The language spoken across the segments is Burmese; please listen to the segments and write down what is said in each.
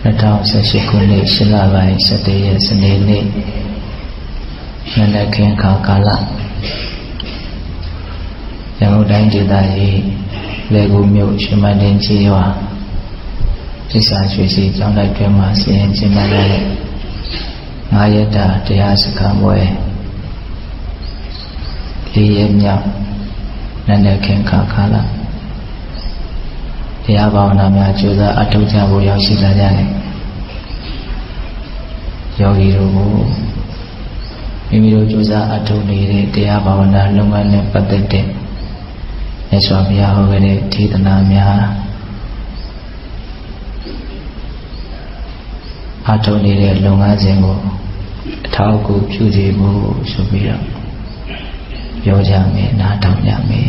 2018 ခုနှစ် 8 လပိုင်း 17 ရက် စနေနေ့ နံနက်ခင်းခါကာလ ရန်ကုန်တိုင်းဒေသကြီး လယ်ကူမြို့ ရွှေမန်းတင်ကျေးရွာ သစ္စာရွှေစီကျောင်းတိုက်တွင်မှစီရင်ကျင်းပရတဲ့ 5 ရက်တာတရားစခန်းပွဲ 4 ရက်မြောက် နံနက်ခင်းခါကာလ တရားဘာဝနာများကြိုးစားအထောက်အထားဖို့ရောက်ရှိလာကြတယ်ယောဂီတို့ကိုမိမိတို့ကြိုးစားအထောက်နေတဲ့တရားဘာဝနာလုပ်ငန်းနဲ့ပတ်သက်တဲ့မြတ်စွာဘုရားဟောခဲ့တဲ့ဒေသနာများအထောက်နေတဲ့လုပ်ငန်းစဉ်ကိုအထောက်အကူပြုစေဖို့ဆိုပြီးတော့ပြောကြမယ်နားထောင်ကြမယ်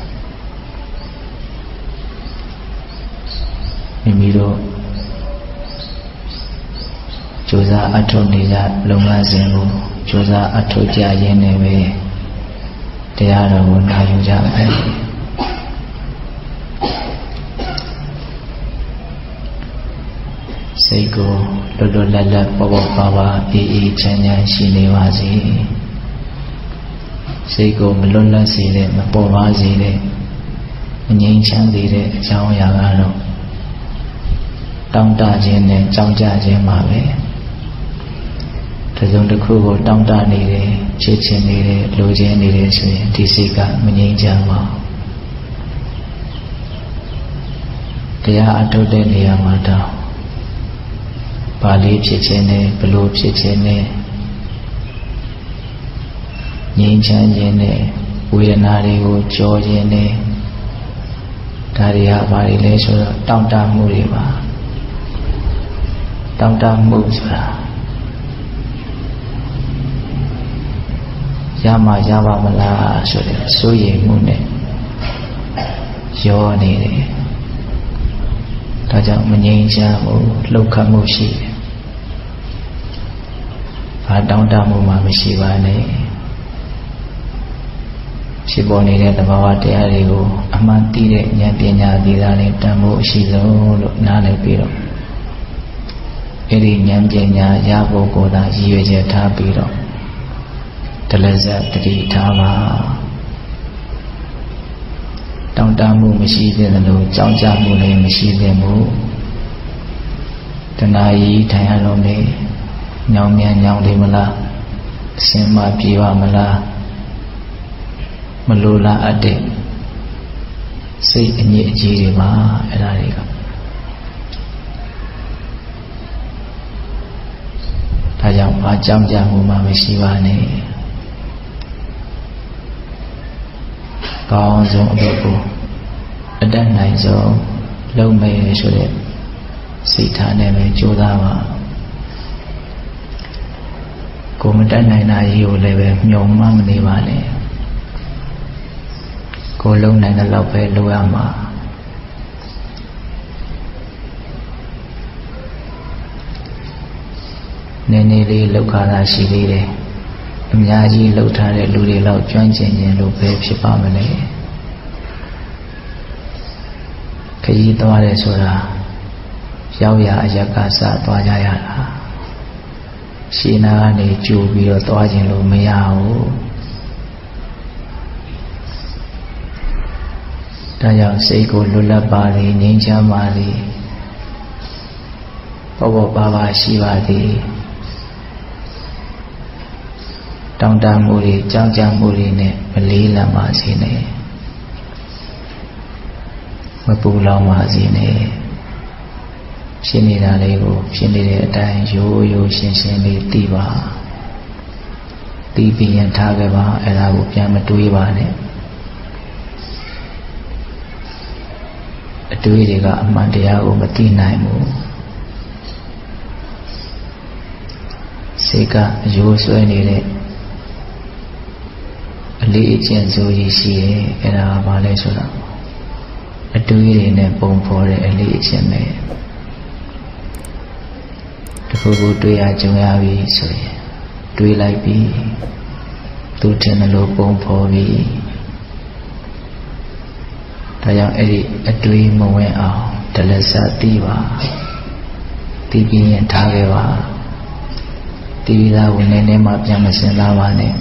မိမိတို့ကြိုးစားအထောက်နေကြလုပ်ငန်းစဉ်ကိုကြိုးစားအထောက်ကြရင်းနဲ့ပဲတရားတော်ကိုနာယူကြမယ်စိတ်ကိုလွတ်လွတ်လပ်လပ်ပေါ်ပေါ်ပါပါအေးအေးချမ်းချမ်းရှိနေပါစေစိတ်ကိုမလွတ်လပ်စေတဲ့မပေါ်ပါစေတဲ့မငြိမ်းချမ်းစေတဲ့အကြောင်းအရာကတော့တောင်းတခြင်းနဲ့ကြောင်းကြခြင်းပါပဲတစ်စုံတစ်ခုကိုတောင်းတနေတယ်ချစ်ခြင်းနေတယ်လိုချင်နေတယ်ဆိုရင်ဒီစိတ်ကမငြိမ်းချမ်းပါဘူးတရားအထုတ်တဲ့နေရာမှာတော့ဘာလေးဖြစ်ခြင်းနဲ့ဘလို့ဖြစ်ခြင်းနဲ့ငြိမ်းချမ်းခြင်းနဲ့ဝေဒနာတွေကိုကြောခြင်းနဲ့ဒါတွေကဘာတွေလဲဆိုတော့တောင်းတမှုတွေပါတောင်းတမှုဆိုတာရမှာရပါမလားဆိုတဲ့စိုးရိမ်မှုနဲ့ရောနေတယ်ဒါကြောင့်မငြိမ်းချမ်းမှုလှုပ်ခတ်မှုရှိတယ်ဘာတောင်းတမှုမှမရှိပါနဲ့ဖြစ်ပေါ်နေတဲ့သဘာဝတရားတွေကိုအမှန်သိတဲ့ဉာဏ်ပညာသိတာနဲ့တန်ဖိုးအရှိဆုံးလို့နားလည်ပြီးတော့အဲ့ဒီဉာဏ်ပညာရဖို့ကိုသာရည်ရွယ်ချက်ထားပြီးတော့တလဇတ်တတိထားပါတောင်းတမှုမရှိသင့်တယ်လို့ကြောင်းကြမှုလည်းမရှိသင့်ဘူးတဏှာကြီးထိုင်ရလို့လေညောင်မြန်ညောင်လေးမလားအစင်မပြေပါမလားမလိုလားအပ်တဲ့စိတ်အညစ်အကြေးတွေပါအဲ့ဒါတွေကဒါကြောင့်ဘာကြောင်းကြမှုမှမရှိပါနဲ့ကောင်းဆုံးအလုပ်ကိုအတတ်နိုင်ဆုံးလုပ်မယ်ဆိုတဲ့စိတ်ထားနဲ့ပဲကြိုးစားပါကိုမတတ်နိုင်တာကြီးကိုလည်းပဲမျှော်မှမနေပါနဲ့ကိုလုံးနိုင်တဲ့လောက်ပဲလုပ်ရမှာနည်းနည်းလေးလောက်ခါတာရှိသေးတယ်အများကြီးလှုပ်ထားတဲ့လူတွေလောက်ကျွမ်းကျင်ခြင်းလို့ပဲဖြစ်ပါမလဲခရီးသွားတယ်ဆိုတာရောက်ရအရက်ကစသွားကြရတာရှင်းနာကနေကြိုပြီးတော့သွားခြင်းလို့မရဘူးဒါကြောင့်စိတ်ကိုလွတ်လပ်ပါလေငြိမ်းချမ်းပါလေပေါ်ပေါ်ပါပါရှိပါသည်တောင်းတမှုတွေကြောင်းကြမှုတွေနဲ့မလေးလံပါစေနဲ့မပူလောင်ပါစေနဲ့ဖြစ်နေတာလေးကိုဖြစ်နေတဲ့အတိုင်းရိုးရိုးရှင်းရှင်းလေးသိပါသိပြီးရင်ထားခဲ့ပါအဲ့ဒါကိုပြန်မတွေးပါနဲ့အတွေးတွေကအမှန်တရားကိုမသိနိုင်ဘူးစိတ်ကအယိုးဆွဲနေတဲ့အလေးအကျင့်စိုးကြီးရှိတယ်အဲ့ဒါကဘာလဲဆိုတော့အတွေးတွေနဲ့ပုံဖော်တဲ့အလေးအကျင့်ပဲတခုခုတွေးရကြုံရပြီဆိုရင်တွေးလိုက်ပြီသူထင်တယ်လို့ပုံဖော်ပြီဒါကြောင့်အဲ့ဒီအတွေးမဝင်အောင်တလဆသိပါတီးပြီးရင်ထားခဲ့ပါတီးပြီးသားကိုနည်းနည်းမှပြန်မစင်စားပါနဲ့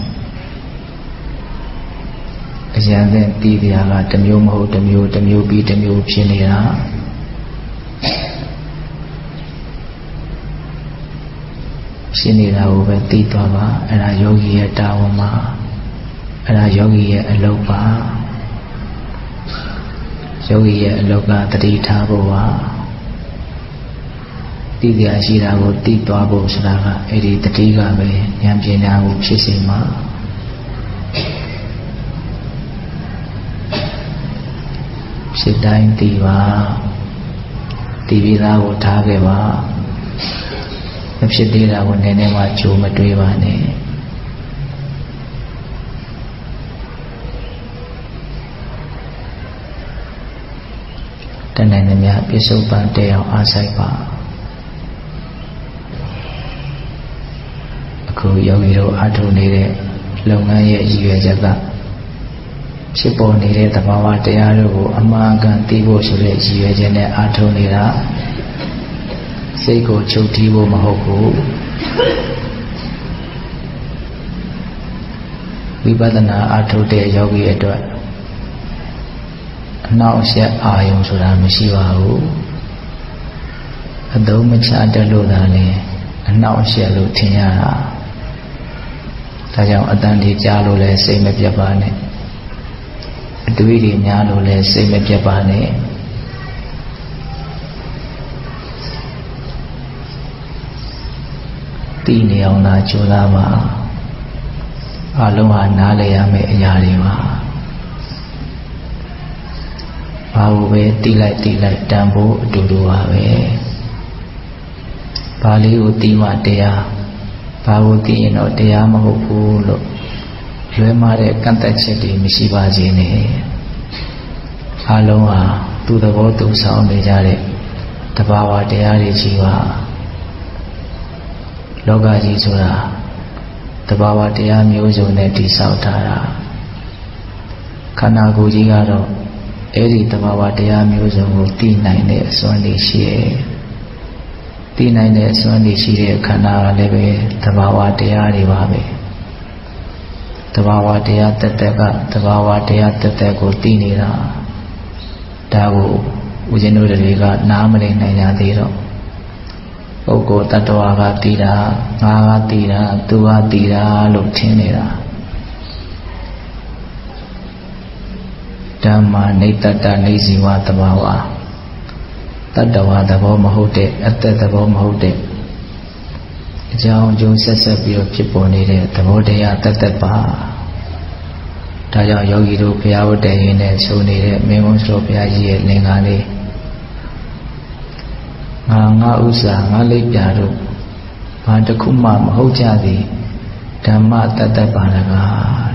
အကျဉ်းသင်တီးပြာကတစ်မျိုးမဟုတ်တစ်မျိုးတစ်မျိုးပြီးတစ်မျိုးဖြစ်နေတာဖြစ်နေတာကိုပဲသိသွားပါအဲ့ဒါယောဂီရဲ့တာဝန်ပါအဲ့ဒါယောဂီရဲ့အလုပ်ပါယောဂီရဲ့အလုပ်ကတတိထားဖို့ပါသိပြရှိတာကိုသိသွားဖို့ဆိုတာကအဲ့ဒီတတိကပဲဉာဏ်ပညာကိုဖြစ်စေမှာဖြစ်တိုင်းသိပါသိပြီးသားကိုထားခဲ့ပါမဖြစ်သေးတာကိုနည်းနည်းမှကြိုးမတွေးပါနဲ့တဏ္ဍာနဲ့များပြစ္ဆုတ်ပံတဲအောင်အားဆိုင်ပါအခုယောဂီတို့အားထုတ်နေတဲ့လုပ်ငန်းရဲ့ရည်ရွယ်ချက်ကဖြစ်ပေါ်နေတဲ့သဘာဝတရားတို့ကိုအမှန်ကန်သိဖို့ဆိုတဲ့ရည်ရွယ်ချက်နဲ့အားထုတ်နေတာစိတ်ကိုချုပ်တီးဖို့မဟုတ်ဘူးဝိပဿနာအားထုတ်တဲ့ယောဂီအတွက်အနောက်အရှက်အာယုံဆိုတာမရှိပါဘူးအသုံးမချတတ်လို့သာလေအနောက်အရှက်လို့ထင်ရတာဒါကြောင့်အတန်ဒီကြားလို့လည်းစိတ်မပြတ်ပါနဲ့အတွေးတွေများလို့လည်းစိတ်မပြတ်ပါနဲ့သိနေအောင်သာကြိုးစားပါအလုံးဟာနားလည်ရမယ့်အရာတွေပါဘာလို့ပဲသိလိုက်တန်ဖို့အတူတူပါပဲဘာလေးကိုသိမှတရားဘာကိုသိရင်တော့တရားမဟုတ်ဘူးလို့လွဲမှားတဲ့ကန့်သက်ချက်တွေမရှိပါစေနဲ့အလုံးဟာသူ့သဘောသူဆောင်နေကြတဲ့တဘာဝတရားတွေကြီးပါလောကကြီးဆိုတာတဘာဝတရားမျိုးစုံနဲ့တည်ဆောက်ထားတာခန္ဓာကိုယ်ကြီးကတော့အဲ့ဒီတဘာဝတရားမျိုးစုံကိုသိနိုင်တဲ့အစွမ်းတွေရှိတယ်သိနိုင်တဲ့အစွမ်းတွေရှိတဲ့ခန္ဓာကလည်းပဲတဘာဝတရားတွေပါပဲတဘာဝတရားတက်တက်ကတဘာဝတရားတက်တက်ကိုသိနေတာဒါကိုဦးဇင်းတို့တွေကနားမလည်နိုင်ကြသေးတော့ပုဂ္ဂိုလ်တ attva ကသိတာငါကသိတာသူကသိတာလို့ထင်နေတာဓမ္မနိတ္တနေစီဝသဘာဝတတ္တဝါသဘောမဟုတ်တဲ့အတ္တသဘောမဟုတ်တဲ့အကြောင်းအကျိုးဆက်ပြီးတော့ဖြစ်ပေါ်နေတဲ့သဘောတရားတတ်ပါဒါကြောင့်ယောဂီတို့ဘုရားဝတ္တရင်နဲ့ဆိုနေတဲ့မင်းဝန်းတော်ဘုရားကြီးရဲ့လင်္ကာလေးငါဥစ္စာငါလိပ်ပြတို့ဘာတစ်ခုမှမဟုတ်ကြသည်ဓမ္မတတ်ပါလကား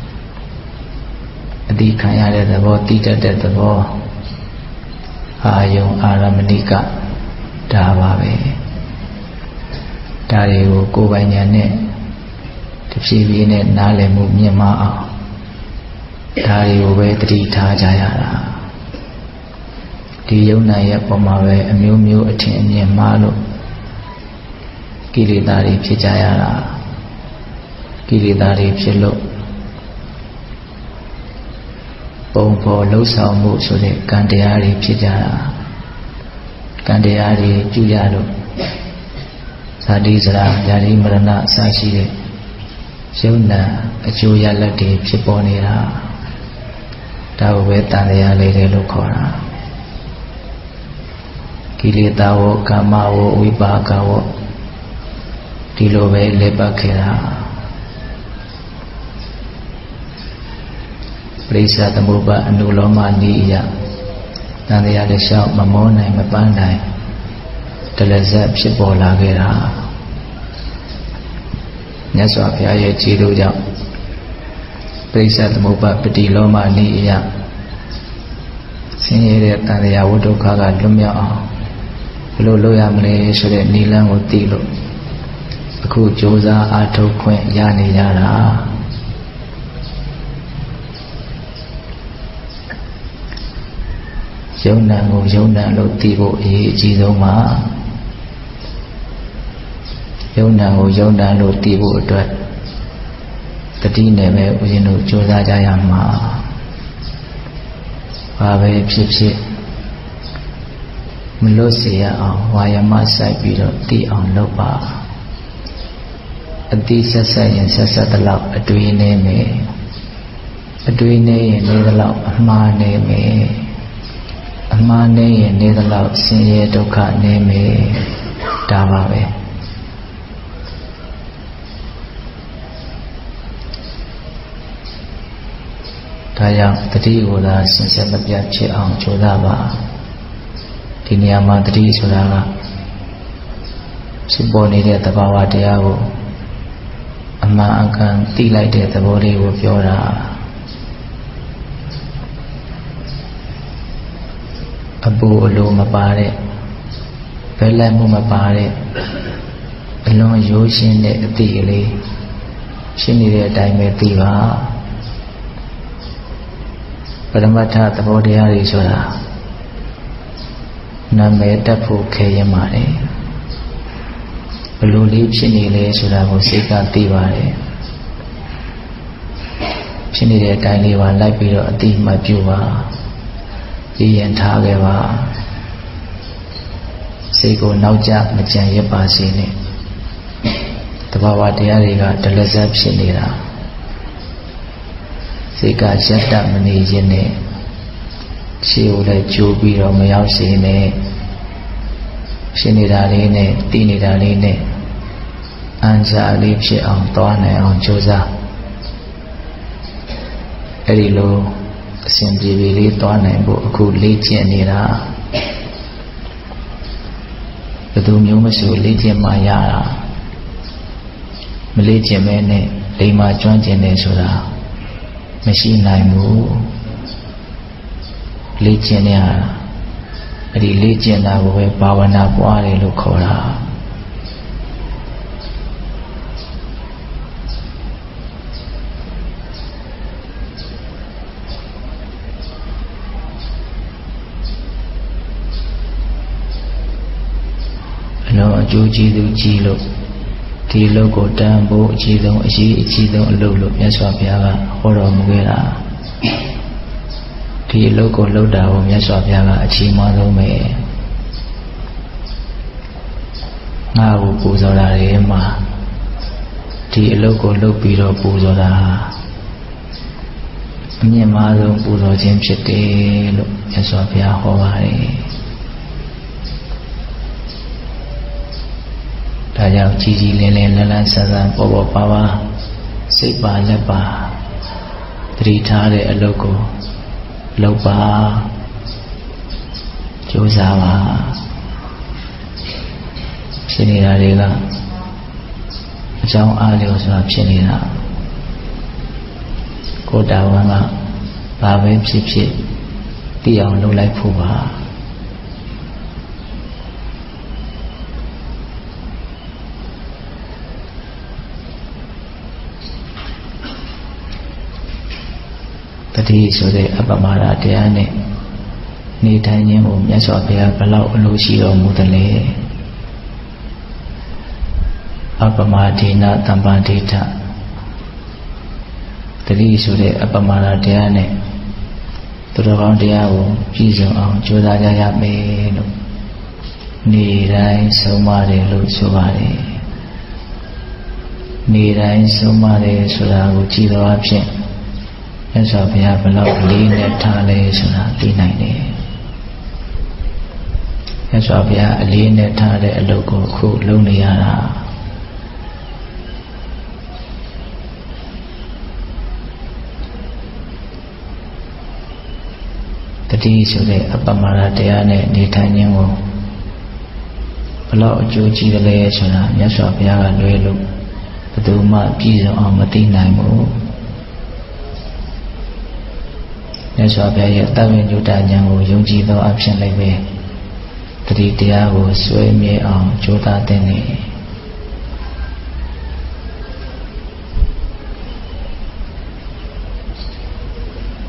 အတိခံရတဲ့သဘောတိတတ်တဲ့သဘောအာယုံအာရမဏိကဒါပါပဲဒါတွေကိုကိုယ်ပိုင်ဉာဏ်နဲ့တဖြည်းဖြည်းနဲ့နားလည်မှုမြင်မအောင်ဒါတွေကိုပဲတတိထားကြရတာဒီယုံနာရဲ့ပုံမှာပဲအမျိုးမျိုးအထင်အမြင်မှားလို့ကိလေသာတွေဖြစ်ကြရတာကိလေသာတွေဖြစ်လို့ပုံပေါ်လှုပ်ဆောင်မှုဆိုတဲ့ကံတရားတွေဖြစ်ကြတာကံတရားတွေပြုရလို့ဇာတိဇရာယာတိမရဏအစရှိတဲ့ယုံနာအကျိုးရလဒ်တွေဖြစ်ပေါ်နေတာဒါကိုပဲတန်တရားလေးတွေလို့ခေါ်တာကိလေသာဝကာမဝဝိပါကဝဒီလိုပဲလက်ပတ်ခဲ့တာပရိစ္ဆာသမုပ္ပါအနုလောမနိယတန်တရားတစ်လျှောက်မမောနိုင်မပန်းနိုင်တလဇက်ဖြစ်ပေါ်လာခဲ့တာမြတ်စွာဘုရားရဲ့ခြေတော်ကြောင့်ပရိစ္ဆာသမုပ္ပါပတိလောမနိယဆင်းရဲတဲ့တန်တရားဝိဒုက္ခကလွတ်မြောက်အောင်ဘယ်လိုလုပ်ရမလဲဆိုတဲ့နိလန်းကိုသိလို့အခုကြိုးစားအားထုတ်ခွင့်ရနေကြတာယုံနာကိုယုံနာလို့သိဖို့အရေးအကြီးဆုံးပါယုံနာကိုယုံနာလို့သိဖို့အတွက်တတိနဲ့ပဲဦးဇင်းတို့ကြိုးစားကြရမှာဘာပဲဖြစ်ဖြစ်မလွတ်စေရအောင်ဝါယမစိုက်ပြီးတော့သိအောင်လုပ်ပါအတိဆက်ဆက်ရင်ဆက်ဆက်တလောက်အတွေးနေမယ်အတွေးနေရင်နေတလောက်အမှားနေမယ်အမှားနေရင်နေတလောက်ဆင်းရဲဒုက္ခနေမယ်ဒါပါပဲဒါကြောင့်တတိကိုသာစင်ဆက်မပြတ်ဖြစ်အောင်ကြိုးစားပါဒီနေရာမှာတတိဆိုတာကဖြစ်ပေါ်နေတဲ့သဘာဝတရားကိုအမှန်အကန်သိလိုက်တဲ့သဘောလေးကိုပြောတာအပူအလိုမပါတဲ့ဘယ်လိုက်မှုမပါတဲ့အလွန်ရိုးရှင်းတဲ့အသိကလေးရှင်းနေတဲ့အတိုင်းပဲသိပါပရမတ္ထသဘောတရားတွေဆိုတာနာမည်တက်ဖို့ခဲရင်ပါတယ်ဘလို့လေးဖြစ်နေလဲဆိုတာကိုစိတ်ကသိပါတယ်ဖြစ်နေတဲ့အတိုင်းလေးပါလိုက်ပြီးတော့အတိမပြုပါရည်ရင်ထားခဲ့ပါစိတ်ကိုနောက်ကျမကြံရပါစေနဲ့တဘာဝတရားတွေကဒလဇတ်ဖြစ်နေတာစိတ်ကရက်တမနေခြင်းနဲ့ရှေ့ကိုလည်းကြိုးပြီးတော့မရောက်စေနဲ့ဖြစ်နေတာလေးနဲ့တည်နေတာလေးနဲ့အန်ချာလေးဖြစ်အောင်သွားနိုင်အောင်ကြိုးစားအဲ့ဒီလိုအစဉ်ပြေပြေလေးသွားနိုင်ဖို့အခုလေ့ကျင့်နေတာဘယ်သူမျိုးမဆိုလေ့ကျင့်မှရတာမလေ့ကျင့်မဲနဲ့လိမ္မာကျွမ်းကျင်နေဆိုတာမရှိနိုင်ဘူးလေ့ကျင့်ရတာအဲ့ဒီလေ့ကျင့်တာကိုပဲဘာဝနာပွားတယ်လို့ခေါ်တာအလုံးအကျိုးကျေးဇူးကြီးလို့ဒီအလုပ်ကိုတန်ဖို့အကြီးဆုံးအကြီးဆုံးအလုပ်လို့မြတ်စွာဘုရားကဟောတော်မူခဲ့တာဒီအလုပ်ကိုလုပ်တာကိုမြတ်စွာဘုရားကအကြီးမားဆုံးပဲငါ့ကိုပူဇော်တာတွေမှာဒီအလုပ်ကိုလုပ်ပြီးတော့ပူဇော်တာအမြင့်မားဆုံးပူဇော်ခြင်းဖြစ်တယ်လို့မြတ်စွာဘုရားဟောပါတယ်ဒါကြောင့်ကြီးကြီးလင်းလင်းလန်းလန်းဆန်းဆန်းပေါ်ပေါ်ပါပါစိတ်ပါလက်ပါသတိထားတဲ့အလုပ်ကိုလုပ်ပါကြိုးစားပါဖြစ်နေတာတွေကအကြောင်းအားလျော်စွာဖြစ်နေတာကိုယ်တာဝန်ကဘာပဲဖြစ်ဖြစ်သိအောင်လုပ်လိုက်ဖို့ပါတတိဆိုတဲ့အပမဒတရားနဲ့နေထိုင်ခြင်းကိုမြတ်စွာဘုရားဘယ်လောက်အလိုရှိတော်မူသလဲအပမဒေနတမ္ပန္တိထတတိဆိုတဲ့အပမဒတရားနဲ့သူတော်ကောင်းတရားကိုပြည့်စုံအောင်ကြိုးစားကြရမယ်လို့နေတိုင်းဆုံးမတယ်လို့ဆိုပါတယ်နေတိုင်းဆုံးမတယ်ဆိုတာကိုကြည်တော်အဖြစ်မြတ်စွာဘုရားဘယ်လောက်လေးနဲ့ထားလဲဆိုတာသိနိုင်တယ်မြတ်စွာဘုရားအလေးနဲ့ထားတဲ့အလုပ်ကိုအခုလုပ်နေရတာတတိဆိုတဲ့အပမဒတရားနဲ့နေထိုင်ခြင်းကိုဘယ်လောက်အကျိုးကြီးတယ်လဲဆိုတာမြတ်စွာဘုရားကလွယ်လို့ဘယ်သူမှပြည့်စုံအောင်မသိနိုင်ဘူးမြတ်စွာဘုရားရဲ့တဝိညုတဉာဏ်ကိုယုံကြည်သောအဖြစ်လိုက်ပဲတတိတရားကိုစွဲမြဲအောင်ကြိုးစားတဲ့နေ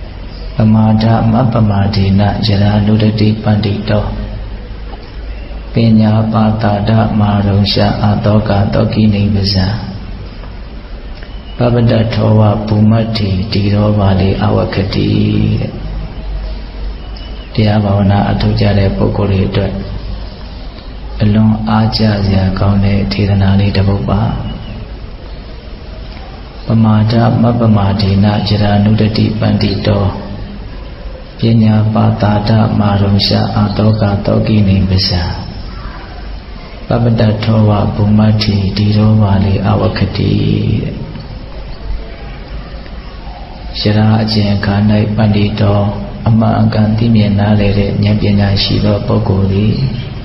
ပမာဒမပမာဒေနယရာလူတတိပန္တိတော Pinya patada marungsha atoka toki nibasa Babada thowa bumati dirobali awakati Dia bhavana atujare pukuli itu Alung aja ya kaune thiranali dabubba Pamada mapamadina jiranudati pandito Pinya patada marungsha atoka toki nibasa Babada thowa bumati dirobali awakati Shira ajen kanai pandito Ama angkan timye nalere nyapyanya shiva pokori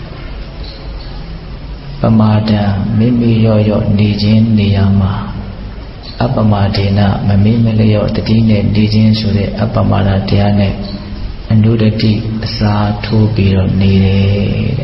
Pamada mimi yoyo nijin niyama Apamadena mamimeleyo tatine nijin sure apamada tiyane Andudati sa thubiro nire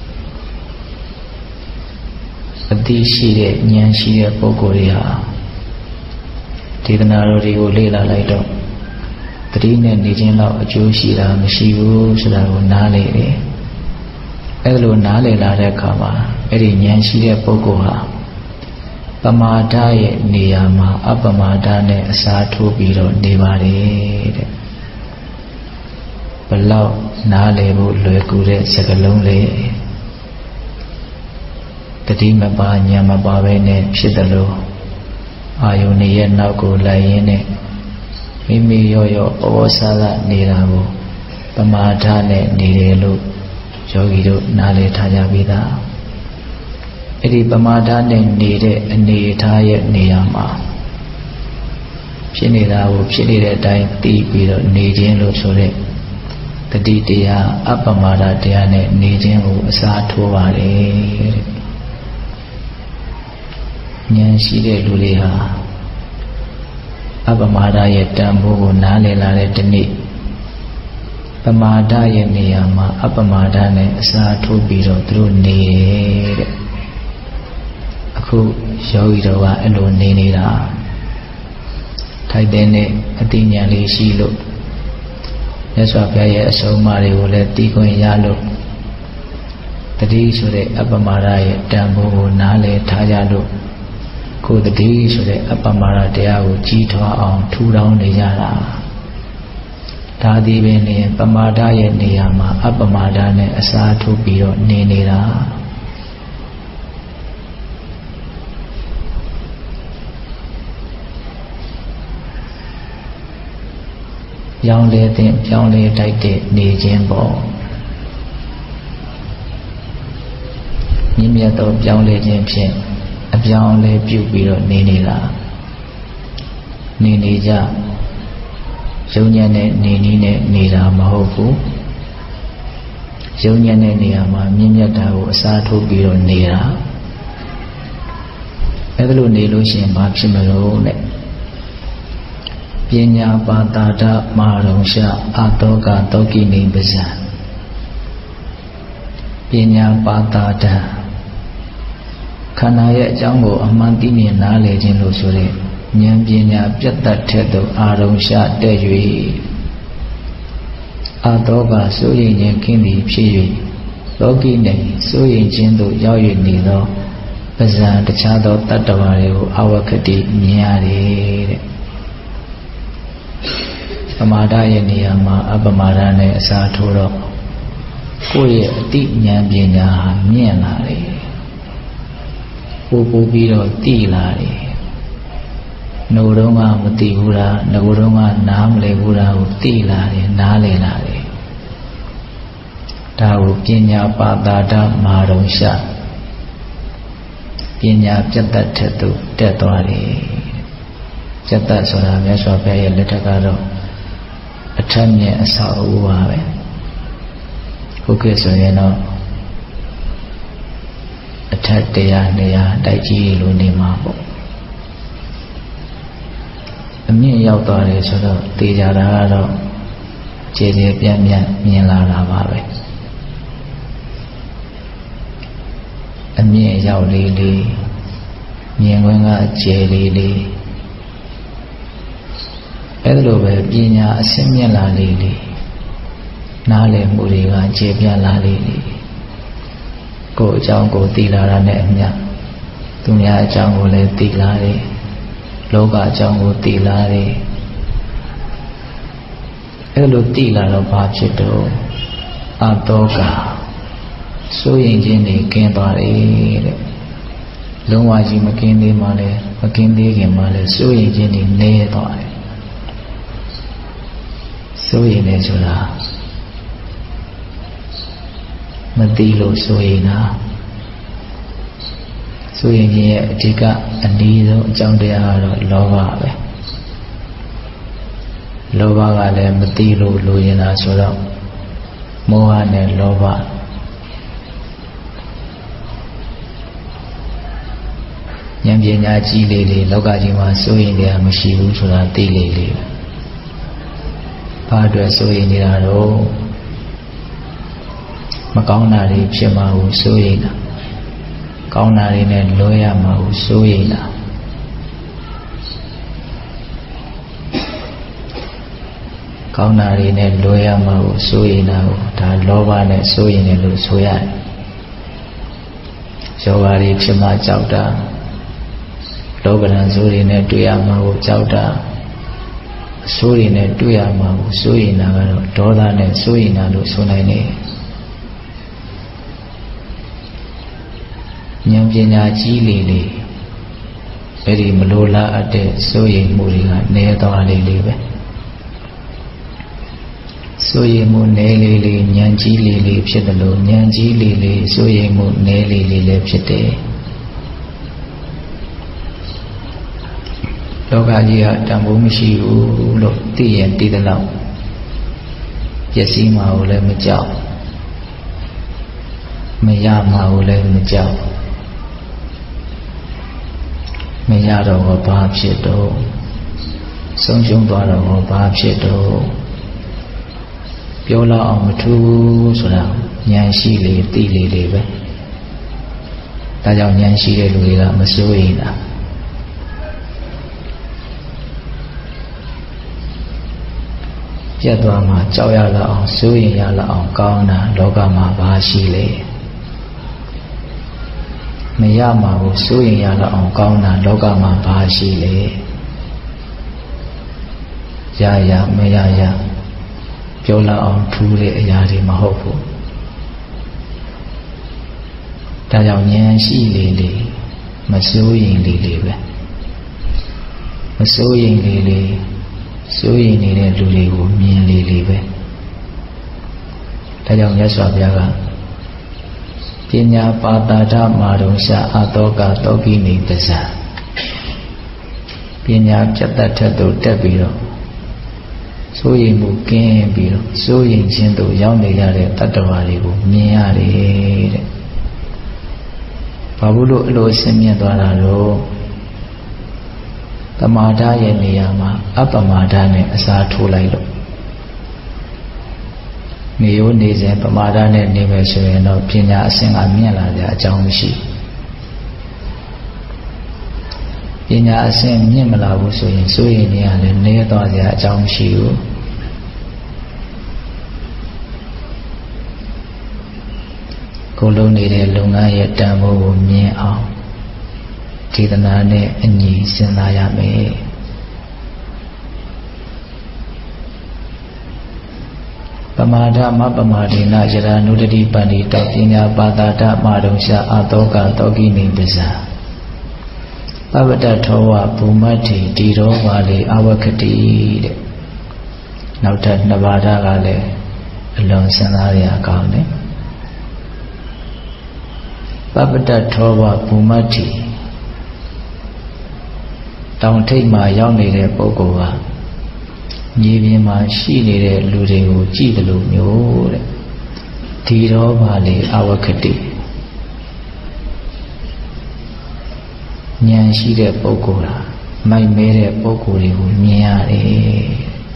Ati shire nyan shire pokori ha Tidanarori ko lela lai do Trine nijin lao achu shira mashivu sura ko nale re Edlo nale la de kama Eri nyan shire poko ha Pamada ye niyama apamada ne asa thubiro nebare de Balau nale bo lwe kure sakalong le Tati mapa nyamapa be ne phitalo Ayuni ye nauko layin ne Mimi yoyo awasala nira ko Pamada ne nire lo Yogi do nale thaja bida Edi pamada ne nire anita ye niyama Phinira ko phinire dai ti biro nijin lo sore Tati tiya apamada tiya ne nijin ko asa thobare Nyan shire lule ha Apamada ye tambo ko nale lare tani Pamada ye niyama apamada ne asa thubiro thru nire Aku yogi do wa elo ne nira Thai ne ati nyan li shi lo Yaswa phaya ye asomaတွေကိုလည်းသိခွင့်ရလို့တတိဆိုတဲ့အပမာဒရဲ့တန်ဖိုးကိုနားလည်ထားကြလို့ကိုယ်တတိဆိုတဲ့အပမာဒတရားကိုကြီးထွားအောင်ထူထောင်နေကြတာဒါဒီပင်လည်းပမာဒရဲ့နေရာမှာအပမာဒနဲ့အစားထိုးပြီးတော့နေနေတာပြောင်းလဲတဲ့ပြောင်းလဲတိုက်တဲ့နေခြင်းပေါ့မြင့်မြတ်သောပြောင်းလဲခြင်းဖြင့်အပြောင်းလဲပြုပြီးတော့နေနေတာနေနေကြရုံညံ့တဲ့နေနည်းနဲ့နေတာမဟုတ်ဘူးရုံညံ့တဲ့နေရာမှာမြင့်မြတ်တာကိုအစားထိုးပြီးတော့နေတာအဲ့ဒါလိုနေလို့ရှိရင်ဘာဖြစ်မလို့လဲပညာပါတာဒမာရုံရှအတောကတောကိနေပဇံပညာပါတာဒခန္ဓာရဲ့အကြောင်းကိုအမှန်သိမြင်နားလည်ခြင်းလို့ဆိုတဲ့ဉာဏ်ပညာပြတ်တတ်တဲ့သို့အာရုံရှတဲ့၍အတောကစိုးရိမ်ခြင်းခင်းသည်ဖြစ်၍လောကိနေစိုးရိမ်ခြင်းသို့ရောက်၍နေသောပဇံတခြားသောတတ္တဝါတွေကိုအဝကတိမြင်ရတယ်တဲ့ပမာဒရဲ့နေရာမှာအပမာဒနဲ့အစားထိုးတော့ကိုယ့်ရဲ့အတိဉာဏ်ပညာဟာမြင့်လာတယ်ပို့ပြီးတော့သိလာတယ်။နှုတ်တော့ကမသိဘူးလား၊ငကိုတော့ကနားမလည်ဘူးလားကိုသိလာတယ်နားလည်လာတယ်။ဒါကိုပညာပါတာဒမာရုံရှပညာပြတ်တတ်တဲ့သို့တက်သွားတယ်။ပြတ်တတ်ဆိုတာမြတ်စွာဘုရားရဲ့လက်ထက်ကတော့အထက်မြင့်အဆောက်အဦပါပဲဟုတ်ကဲ့ဆိုရင်တော့အထက်100 200တိုက်ကြီးလိုနေမှာပေါ့အမြင့်ရောက်သွားတယ်ဆိုတော့သိကြတာကတော့ခြေခြေပြန့်ပြန့်မြင်လာတာပါပဲအမြင့်ရောက်လေးလေးမြင်ခွင့်ကခြေလေးလေးအဲ့လိုပဲပညာအဆင့်မြင့်လာလေးလေးနားလည်မှုတွေကခြေပြန့်လာလေးလေးကိုအကြောင်းကိုသိလာတာနဲ့အမျှသူများအကြောင်းကိုလည်းသိလာတယ်လောကအကြောင်းကိုသိလာတယ်အဲ့လိုသိလာတော့ဘာဖြစ်တော့အတောကစိုးရင်ခြင်းတွေကင်းသွားတယ်တဲ့လုံးဝကြီးမကင်းသေးမှလည်းမကင်းသေးခင်မှလည်းစိုးရင်ခြင်းတွေနည်းသွားတယ်စိုးရင်လည်းဆိုတာမသိလို့စိုးရင်တာစိုးရင်ခြင်းရဲ့အဓိကအနည်းဆုံးအကြောင်းတရားကတော့လောဘပဲလောဘကလည်းမသိလို့လိုချင်တာဆိုတော့မောဟနဲ့လောဘဉာဏ်ပညာကြီးလေးလေးလောကကြီးမှာစိုးရင်တရားမရှိဘူးဆိုတာသိလေးလေးဘာအတွက်စိုးရင်နေတာတော့မကောင်းတာတွေဖြစ်မှာကိုစိုးရင်တာကောင်းတာတွေနဲ့လွဲရမှာကိုစိုးရင်တာကောင်းတာတွေနဲ့လွဲရမှာကိုစိုးရင်တာကိုဒါလောဘနဲ့စိုးရင်တယ်လို့ဆိုရတယ်ယောဂါတွေဖြစ်မှကြောက်တာလောကဓာတ်ဆိုးတွေနဲ့တွေ့ရမှာကိုကြောက်တာအဆိုးတွေနဲ့တွေ့ရမှာကိုစိုးရင်တာကတော့ဒေါသနဲ့စိုးရင်တာလို့ဆိုနိုင်တယ်ဉာဏ်ပညာကြီးလေလေအဲ့ဒီမလိုလားအပ်တဲ့စိုးရိမ်မှုတွေကနည်းသွားလေလေပဲစိုးရိမ်မှုနည်းလေလေဉာဏ်ကြီးလေလေဖြစ်တယ်လို့ဉာဏ်ကြီးလေလေစိုးရိမ်မှုနည်းလေလေလည်းဖြစ်တယ်လောကကြီးကတန်ဖိုးမရှိဘူးလို့သိရင်သိတဲ့လောက်ပျက်စီးမှာကိုလည်းမကြောက်မရမှာကိုလည်းမကြောက်မရတော့ဘာဖြစ်တော့ဆုံးရှုံးသွားတော့ဘာဖြစ်တော့ပြောလောက်အောင်မထူးဆိုတာဉာဏ်ရှိလေသိလေလေပဲဒါကြောင့်ဉာဏ်ရှိတဲ့လူတွေကမစိုးရိမ်တာပြတ်သွားမှကြောက်ရလောက်အောင်စိုးရိမ်ရလောက်အောင်ကောင်းတာလောကမှာဘာရှိလဲမရမှာကိုစိုးရိမ်ရလောက်အောင်ကောင်းတာလောကမှာဘာရှိလဲရရမရရပြောလောက်အောင်ထူးတဲ့အရာတွေမဟုတ်ဘူးဒါကြောင့်ဉာဏ်ရှိလေလေမစိုးရိမ်လေလေပဲမစိုးရိမ်လေလေစိုးရိမ်နေတဲ့လူတွေကိုမြင်လေလေပဲဒါကြောင့်မြတ်စွာဘုရားကပညာပါတာဓမာရုံရှာအတောကတောကိနေတ္တဇာပညာပြတ်တတ်တဲ့သို့တက်ပြီးတော့စိုးရိမ်မှုကင်းပြီးတော့စိုးရိမ်ခြင်းတို့ရောက်နေရတဲ့တတ္တဝါတွေကိုမြင်ရတယ်တဲ့ဘာလို့အလိုအစင်းမြင်သွားတာတော့ပမာဒရဲ့နေရာမှာအပမာဒနဲ့အစားထိုးလိုက်လို့နေရိုးနေစဉ်ပမာဒနဲ့နေမယ်ဆိုရင်တော့ပညာအဆင့်ကမြင့်လာကြအကြောင်းမရှိပညာအဆင့်မြင့်မလာဘူးဆိုရင်စိုးရိမ်နေရလဲနေသွားကြအကြောင်းမရှိဘူးကိုလုံးနေတဲ့လုပ်ငန်းရဲ့တန်ဖိုးကိုမြင်အောင်ဒေသနာနဲ့အညီစဉ်းစားရမယ်ပမာဒမပမာဒေနယရာနုတတိပန္တိတောပညာပါတာဓမာရုံရှာအတောကတောကိနေပဇာပပတ္တထောဝဘူမတ္ထိဒီရောပါလေအဝကတိတဲ့နောက်ထပ်နှစ်ပါးကလည်းအလွန်စဉ်းစားရကောင်းတယ်ပပတ္တထောဝဘူမတ္ထိတောင်ထိပ်မှာရောက်နေတဲ့ပုဂ္ဂိုလ်ကမြေပြင်မှာရှိနေတဲ့လူတွေကိုကြည့်တယ်လို့မျိုးတဲ့ဒီတော့ပါလေအဝကတိဉာဏ်ရှိတဲ့ပုဂ္ဂိုလ်လားမိုက်မဲတဲ့ပုဂ္ဂိုလ်တွေကိုမြင်ရတယ်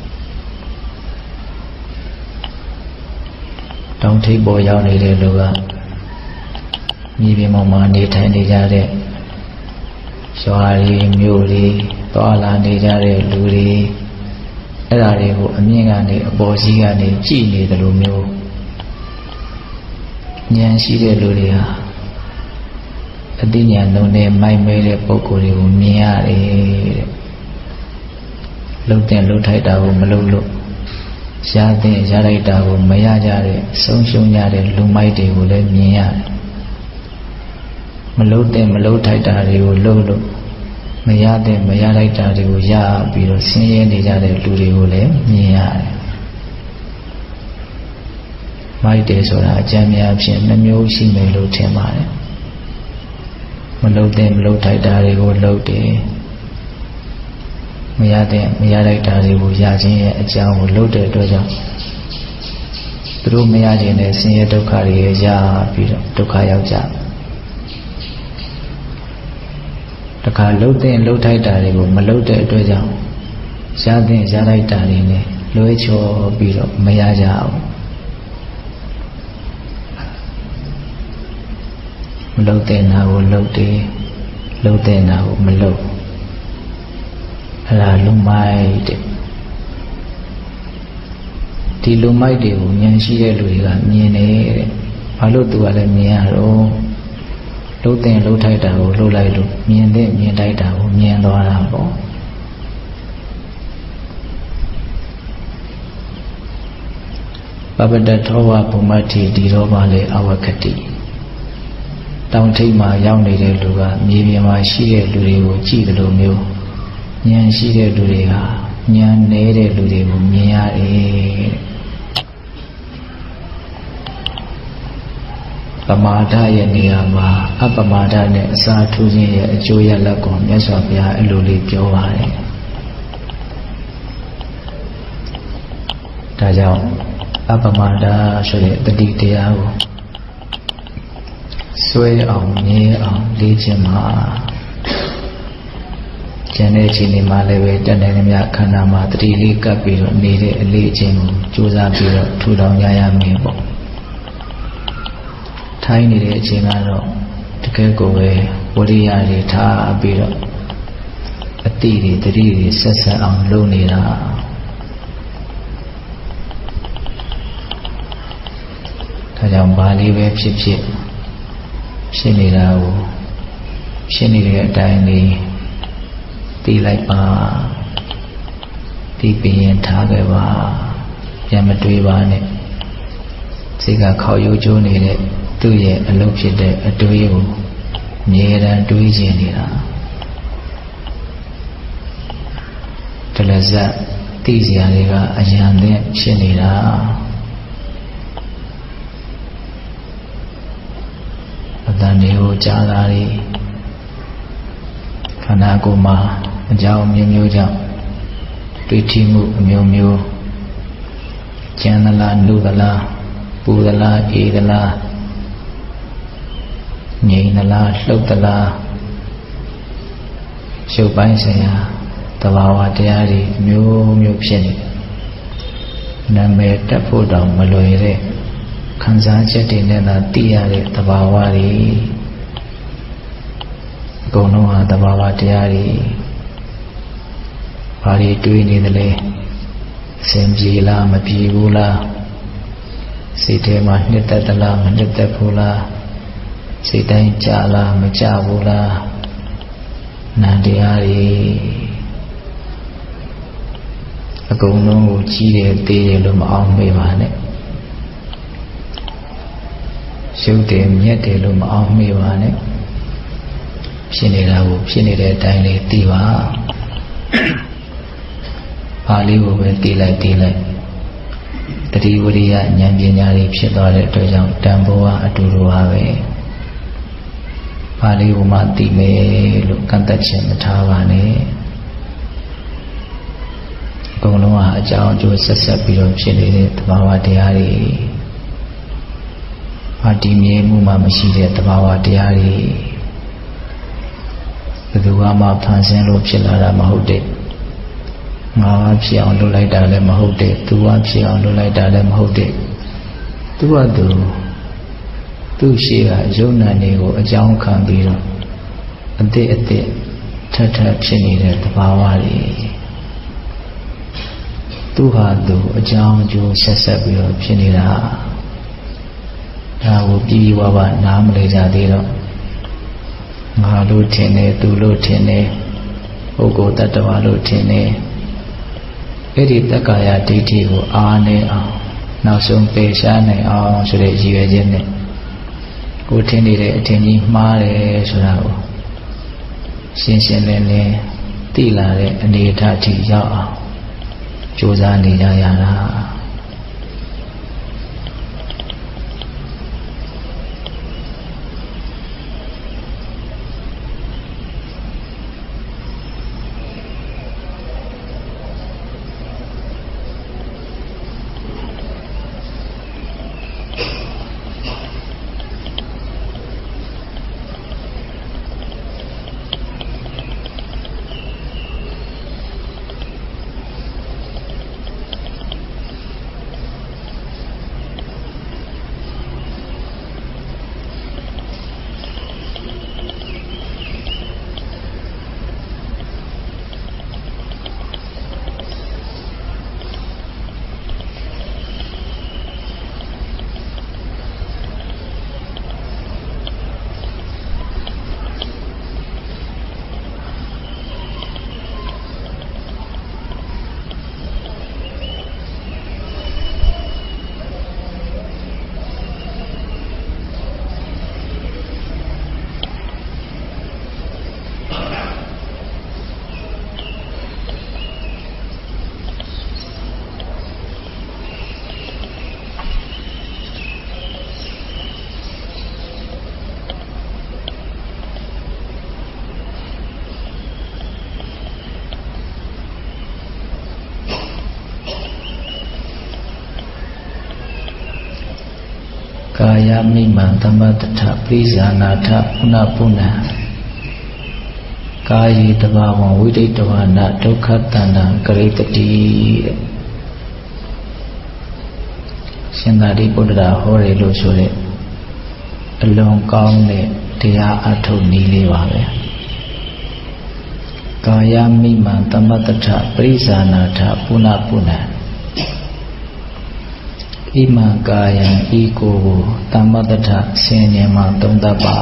တောင်ထိပ်ပေါ်ရောက်နေတဲ့လူကမြေပြင်မှာနေထိုင်နေကြတဲ့ရွာတွေမြို့တွေသွားလာနေကြတဲ့လူတွေအဲ့ဒါတွေကိုအမြင့်ကနေအပေါ်စီးကနေကြည်နေတယ်လို့မျိုးဉာဏ်ရှိတဲ့လူတွေဟာအတိညာလုံးနဲ့မိုက်မဲတဲ့ပုဂ္ဂိုလ်တွေကိုမြင်ရတယ်တဲ့လှုပ်တဲ့လှုပ်ထိုက်တာကိုမလှုပ်လို့ရတဲ့ရလိုက်တာကိုမရကြတဲ့ဆုံးရှုံးကြတဲ့လူမိုက်တွေကိုလည်းမြင်ရတယ်မလှုပ်တဲ့မလှုပ်ထိုက်တာတွေကိုလှုပ်လို့မရတဲ့မရလိုက်တာတွေကိုရပြီးတော့ဆင်းရဲနေကြတဲ့လူတွေကိုလည်းမြင်ရတယ်မိုက်တယ်ဆိုတာအကျမ်းများဖြင့်နှမျိုးရှိမယ်လို့ထင်ပါတယ်မလှုပ်တဲ့မလှုပ်ထိုက်တာတွေကိုလှုပ်တယ်မရတဲ့မရလိုက်တာတွေကိုရခြင်းရဲ့အကြောင်းကိုလှုပ်တဲ့အတွက်ကြောင့်သူတို့မရခြင်းနဲ့ဆင်းရဲဒုက္ခတွေရပြီးတော့ဒုက္ခရောက်ကြတခါလှုပ်တဲ့လှုပ်ထိုက်တာတွေကိုမလှုပ်တဲ့အတွက်ကြောင့်ရတဲ့ရလိုက်တာတွေနဲ့လွဲချော်ပြီးတော့မရကြဘူးမလှုပ်တဲ့နာကိုလှုပ်တယ်လှုပ်တဲ့နာကိုမလှုပ်အဲ့ဒါလူမိုက်တဲ့ဒီလူမိုက်တွေကိုဉာဏ်ရှိတဲ့လူတွေကမြင်တယ်တဲ့ဘာလို့သူကလည်းမြင်ရတော့လှုပ်တဲ့လှုပ်ထိုက်တာကိုလှုပ်လိုက်လို့မြင်တဲ့မြင်ထိုက်တာကိုမြင်သွားတာပေါ့ပပတ္တထောဝဘုမ္မတိဒီရောပါလေအဝကတိတောင်ထိပ်မှာရောက်နေတဲ့လူကမြေပြင်မှာရှိတဲ့လူတွေကိုကြည့်တယ်လို့မျိုးဉာဏ်ရှိတဲ့လူတွေကဉာဏ်နည်းတဲ့လူတွေကိုမြင်ရတယ်ပမာဒရဲ့နေရာမှာအပမာဒနဲ့အစာထူးခြင်းရဲ့အကျိုးရလဒ်ကိုမြတ်စွာဘုရားအဲ့လိုလေးပြောပါတယ်ဒါကြောင့်အပမာဒဆိုတဲ့တတိတရားကိုဆွဲအောင်မြဲအောင်လေ့ကျင့်မှာကျန်တဲ့ချိန်တွေမှာလည်းပဲတက်နိုင်သမျှခန္ဓာမှာတတိလေးကပ်ပြီးတော့နေတဲ့အလေးအကျင့်ကိုကြိုးစားပြီးတော့ထူထောင်ကြရမယ်ပေါ့ထိုင်းနေတဲ့အချိန်ကတော့တကယ်ကိုပဲဝိရိယတွေထားပြီးတော့အတိတွေတတိတွေဆက်ဆက်အောင်လုပ်နေတာဒါကြောင့်ဘာလေးပဲဖြစ်ဖြစ်ဖြစ်နေတာကိုဖြစ်နေတဲ့အတိုင်းလေးတီးလိုက်ပါတီးပြီးရင်ထားခဲ့ပါပြန်မတွေးပါနဲ့စိတ်ကခေါက်ရိုးကျိုးနေတဲ့သူ့ရဲ့အလုပ်ဖြစ်တဲ့အတွေးကိုအမြဲတမ်းတွေးကျင်နေတာတလဇတ်သိစရာတွေကအယံနဲ့ဖြစ်နေတာအတန်တွေကိုကြားတာတွေခန္ဓာကိုယ်မှာအကြောင်းမျိုးမျိုးကြောင့်တွေ့ထိမှုအမျိုးမျိုးကျန်သလားနုသလားပူသလားအေးသလားငြိမ်သလားလှုပ်သလားရုပ်ပိုင်းဆိုင်ရာသဘာဝတရားတွေမျိုးမျိုးဖြစ်နေနာမည်တက်ဖို့တောင်မလွယ်တဲ့ခံစားချက်တွေနဲ့သာသိရတဲ့သဘာဝတွေအကုန်လုံးဟာသဘာဝတရားတွေဘာတွေတွေးနေသလဲအစဉ်ပြေလားမပြေဘူးလားစိတ်ထဲမှာနှစ်သက်သလားမနှစ်သက်ဘူးလားစိတ်တိုင်းကြလားမကြဘူးလားနာတရားတွေအကုန်လုံးကိုကြီးတယ်သေးတယ်လို့မအောင်မေ့ပါနဲ့ရုပ်တယ်မြက်တယ်လို့မအောင်မေ့ပါနဲ့ဖြစ်နေတာကိုဖြစ်နေတဲ့အတိုင်းလေးသိပါပါဠိကိုပဲသိလိုက်တတိဝရိယဉာဏ်ပညာတွေဖြစ်သွားတဲ့အတွက်ကြောင့်တန်ဖိုးကအတူတူပါပဲပါဠိကိုမှသိမယ်လို့ကန့်သက်ချက်မထားပါနဲ့အကုန်လုံးကအကြောင်းအကျိုးဆက်ဆက်ပြီးတော့ဖြစ်နေတဲ့သဘာဝတရားတွေအတည်မြဲမှုမှမရှိတဲ့သဘာဝတရားတွေဘယ်သူမှဖန်ဆင်းလို့ဖြစ်လာတာမဟုတ်တဲ့ငါဖြစ်အောင်လုပ်လိုက်တာလည်းမဟုတ်တဲ့သူကဖြစ်အောင်လုပ်လိုက်တာလည်းမဟုတ်တဲ့သူကသူ့ရှိကယုံနာတွေကိုအကြောင်းခံပြီးတော့အတိအတိထပ်ဖြစ်နေတဲ့သဘာဝတွေသူဟာသူအကြောင်းအကျိုးဆက်ဆက်ပြီးတော့ဖြစ်နေတာဒါကိုပြီးပြီးဝါနားမလဲကြသေးတော့ငါလို့ထင်တယ်သူလို့ထင်တယ်ပုဂ္ဂိုလ်တ attva လို့ထင်တယ်အဲ့ဒီတက္ကာယဒိဋ္ဌိကိုအားနေအောင်နောက်ဆုံးပယ်ရှားနိုင်အောင်ဆိုတဲ့ရည်ရွယ်ချက်နဲ့ကိုထင်နေတဲ့အထင်ကြီးမှားတယ်ဆိုတာကိုရှင်းရှင်းလင်းလင်းသိလာတဲ့အနေအထားထိရောက်အောင်ကြိုးစားနေကြရတာကာယမိမံသမတ္ထပရိဇာနာထပုဏ္ဏပုဏ္ဏကာယေတဘာဝံဝိဒိတဝနာဒုက္ခတန္တံကရိတတိရှင်သာရိပုတ္တရာဟောတယ်လို့ဆိုတဲ့အလွန်ကောင်းတဲ့တရားအထုတ်နည်းလေးပါပဲကာယမိမံသမတ္ထပရိဇာနာထပုဏ္ဏပုဏ္ဏဣမံကာယံဤကိုယ်ကိုတမ္မတ္ထဆင်ញင်မှသုံးသပ်ပါ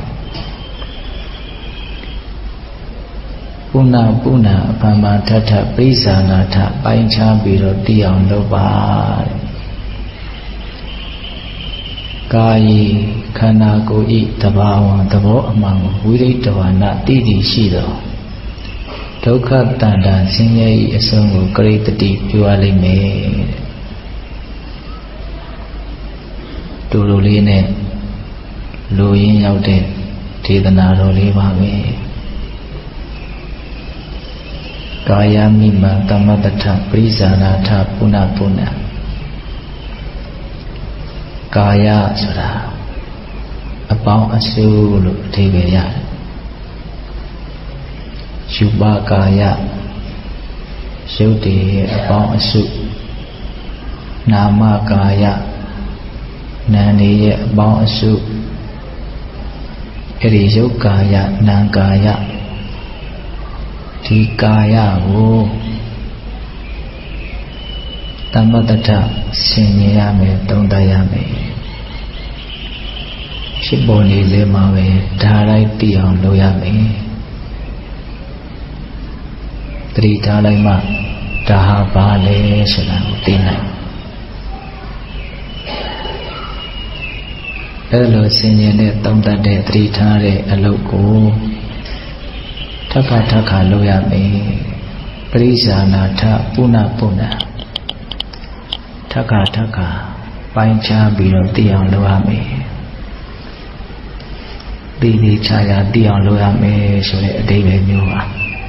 ပုဏ္ဏပုဏ္ဏအပမ္မထထပရိဇာနာထပိုင်းခြားပြီးတော့သိအောင်လုပ်ပါကာယေခန္ဓာကိုယ်ဤတဘာဝံသဘောအမှန်ကိုဝိရိတဝနာသိသိရှိသောဒုက္ခတန္တံဆင်းရဲ၏အဆုံးကိုကရိတတိပြုရလိမ့်မယ်တူတူလေးနဲ့လူရင်းရောက်တဲ့ဒေသနာတော်လေးပါပဲကာယမိမံကမ္မတထပရိဇာနာထပုဏ္ဏပုဏ္ဏကာယဆိုတာအပေါင်းအစုလို့အဓိပ္ပာယ်ရတယ်ယူပကာယရုပ်တည်ရဲ့အပေါင်းအစုနာမကာယနာနေရဲ့အပေါင်းအစုအဲ့ဒီရုပ်ကာယနာမ်ကာယဒီကာယကိုတမ္မတ္ထဆင်ញင်ရမယ်သုံးသပ်ရမယ်ဖြစ်ပေါ်နေစေမှာပဲဒါလိုက်သိအောင်လုပ်ရမယ်သတိထားလိုက်မှဒါဟာဘာလဲဆိုတာကိုသိနိုင်အဲ့လိုဆင်ញင်တဲ့သုံးသပ်တဲ့သတိထားတဲ့အလုပ်ကိုထပ်ခါလုပ်ရမယ်ပရိဇာနာထပုဏ္ဏပုဏ္ဏထပ်ခါပိုင်းခြားပြီးတော့သိအောင်လုပ်ရမယ်သိချာသိအောင်လုပ်ရမယ်ဆိုတဲ့အဓိပ္ပာယ်မျိုးပါ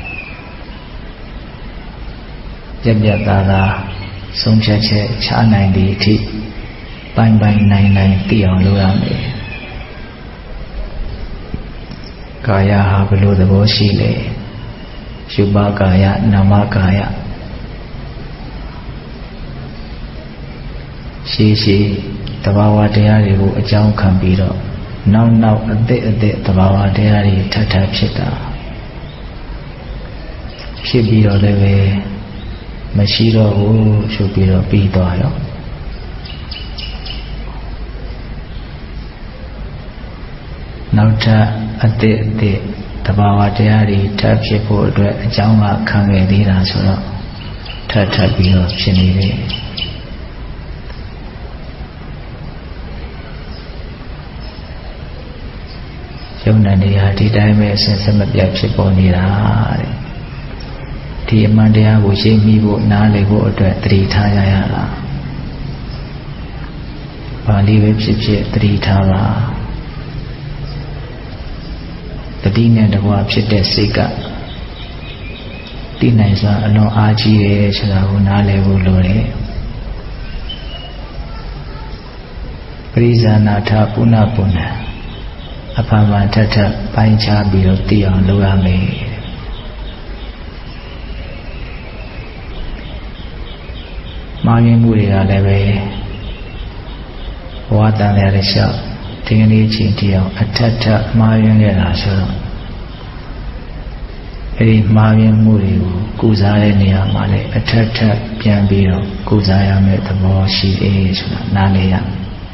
ပြတ်သားဆုံးဖြတ်ချက်ချနိုင်သည့်အထိပိုင်းနိုင်သိအောင်လုပ်ရမယ်ကာယဟာဘယ်လိုသဘောရှိလဲယူပကာယနာမကာယရှိတဘာဝတရားတွေကိုအကြောင်းခံပြီးတော့နောက်အသစ်တဘာဝတရားတွေထပ်ဖြစ်တာဖြစ်ပြီးတော့လည်းပဲမရှိတော့ဘူးဆိုပြီးတော့ပြီးသွားရောနောက်ထပ်အသစ်တဘာဝတရားတွေထပ်ဖြစ်ဖို့အတွက်အကြောင်းကခံခဲ့သေးတာဆိုတော့ထပ်ပြီးတော့ဖြစ်နေတယ်ယုံနာနေဟာဒီတိုင်းပဲဆင်ဆက်မပြတ်ဖြစ်ပေါ်နေတာတဲ့ဒီအမှန်တရားကိုရှင်းမိဖို့နားလည်ဖို့အတွက်သတိထားရတာပါဠိပဲဖြစ်ဖြစ်သတိထားပါတတိနဲ့တကွာဖြစ်တဲ့စိတ်ကတိနိုင်စွာအလွန်အားကြီးတယ်ဆိုတာကိုနားလည်ဖို့လိုတယ်ပရိဇာနာထပုဏ္ဏပုဏ္ဏအဖမထထပိုင်းခြားပြီးတော့သိအောင်လုပ်ရမယ်မှားယွင်းမှုတွေကလည်းပဲဘဝတန်လျာတဲ့လျှောက်ဒီကနေ့ချိန်ထိအောင်အထက်ထမှားယွင်းခဲ့တာဆိုတော့အဲဒီမှားယွင်းမှုတွေကိုကုစားတဲ့နေရာမှာလည်းအထက်ထပြန်ပြီးတော့ကုစားရမယ့်သဘောရှိတယ်ဆိုတာနားလည်ရ